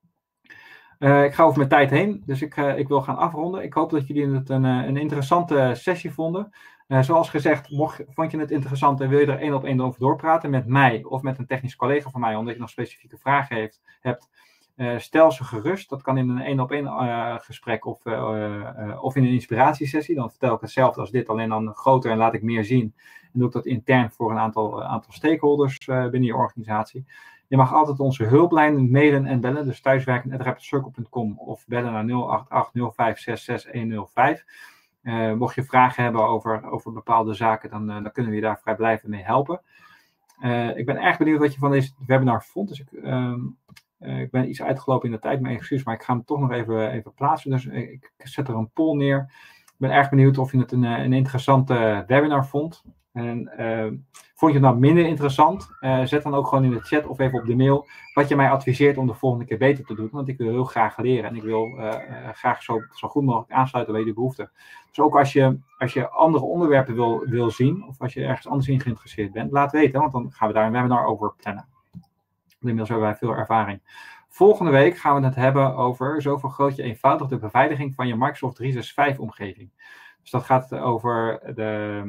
Ik ga over mijn tijd heen, dus ik wil gaan afronden. Ik hoop dat jullie het een interessante sessie vonden. Zoals gezegd, vond je het interessant en wil je er 1-op-1 over doorpraten met mij of met een technisch collega van mij, omdat je nog specifieke vragen hebt, stel ze gerust. Dat kan in een 1-op-1 gesprek of in een inspiratiesessie. Dan vertel ik hetzelfde als dit, alleen dan groter en laat ik meer zien. En doe ik dat intern voor een aantal stakeholders binnen je organisatie. Je mag altijd onze hulplijn mailen en bellen, dus thuiswerken@rapidcircle.com of bellen naar 088 0566 105. Mocht je vragen hebben over bepaalde zaken, dan kunnen we je daar vrijblijvend mee helpen. Ik ben erg benieuwd wat je van deze webinar vond. Dus ik ben iets uitgelopen in de tijd, mijn excuus, maar ik ga hem toch nog even plaatsen. Dus ik zet er een poll neer. Ik ben erg benieuwd of je het een interessante webinar vond. En vond je het nou minder interessant? Zet dan ook gewoon in de chat of even op de mail wat je mij adviseert om de volgende keer beter te doen. Want ik wil heel graag leren en ik wil graag zo goed mogelijk aansluiten bij jullie behoeften. Dus ook als je andere onderwerpen wil zien of als je ergens anders in geïnteresseerd bent, laat weten, want dan gaan we daar een webinar over plannen. Inmiddels hebben wij veel ervaring. Volgende week gaan we het hebben over zo vergroot je eenvoudig de beveiliging van je Microsoft 365 omgeving. Dus dat gaat over de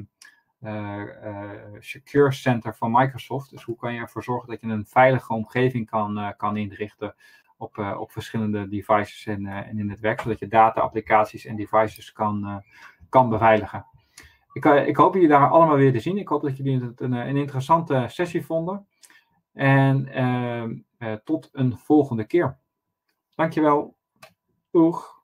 Secure Center van Microsoft. Dus hoe kan je ervoor zorgen dat je een veilige omgeving kan inrichten op verschillende devices en in het werk, zodat je data, applicaties en devices kan beveiligen. Ik hoop jullie daar allemaal weer te zien. Ik hoop dat jullie het een interessante sessie vonden. En tot een volgende keer. Dankjewel. Doeg.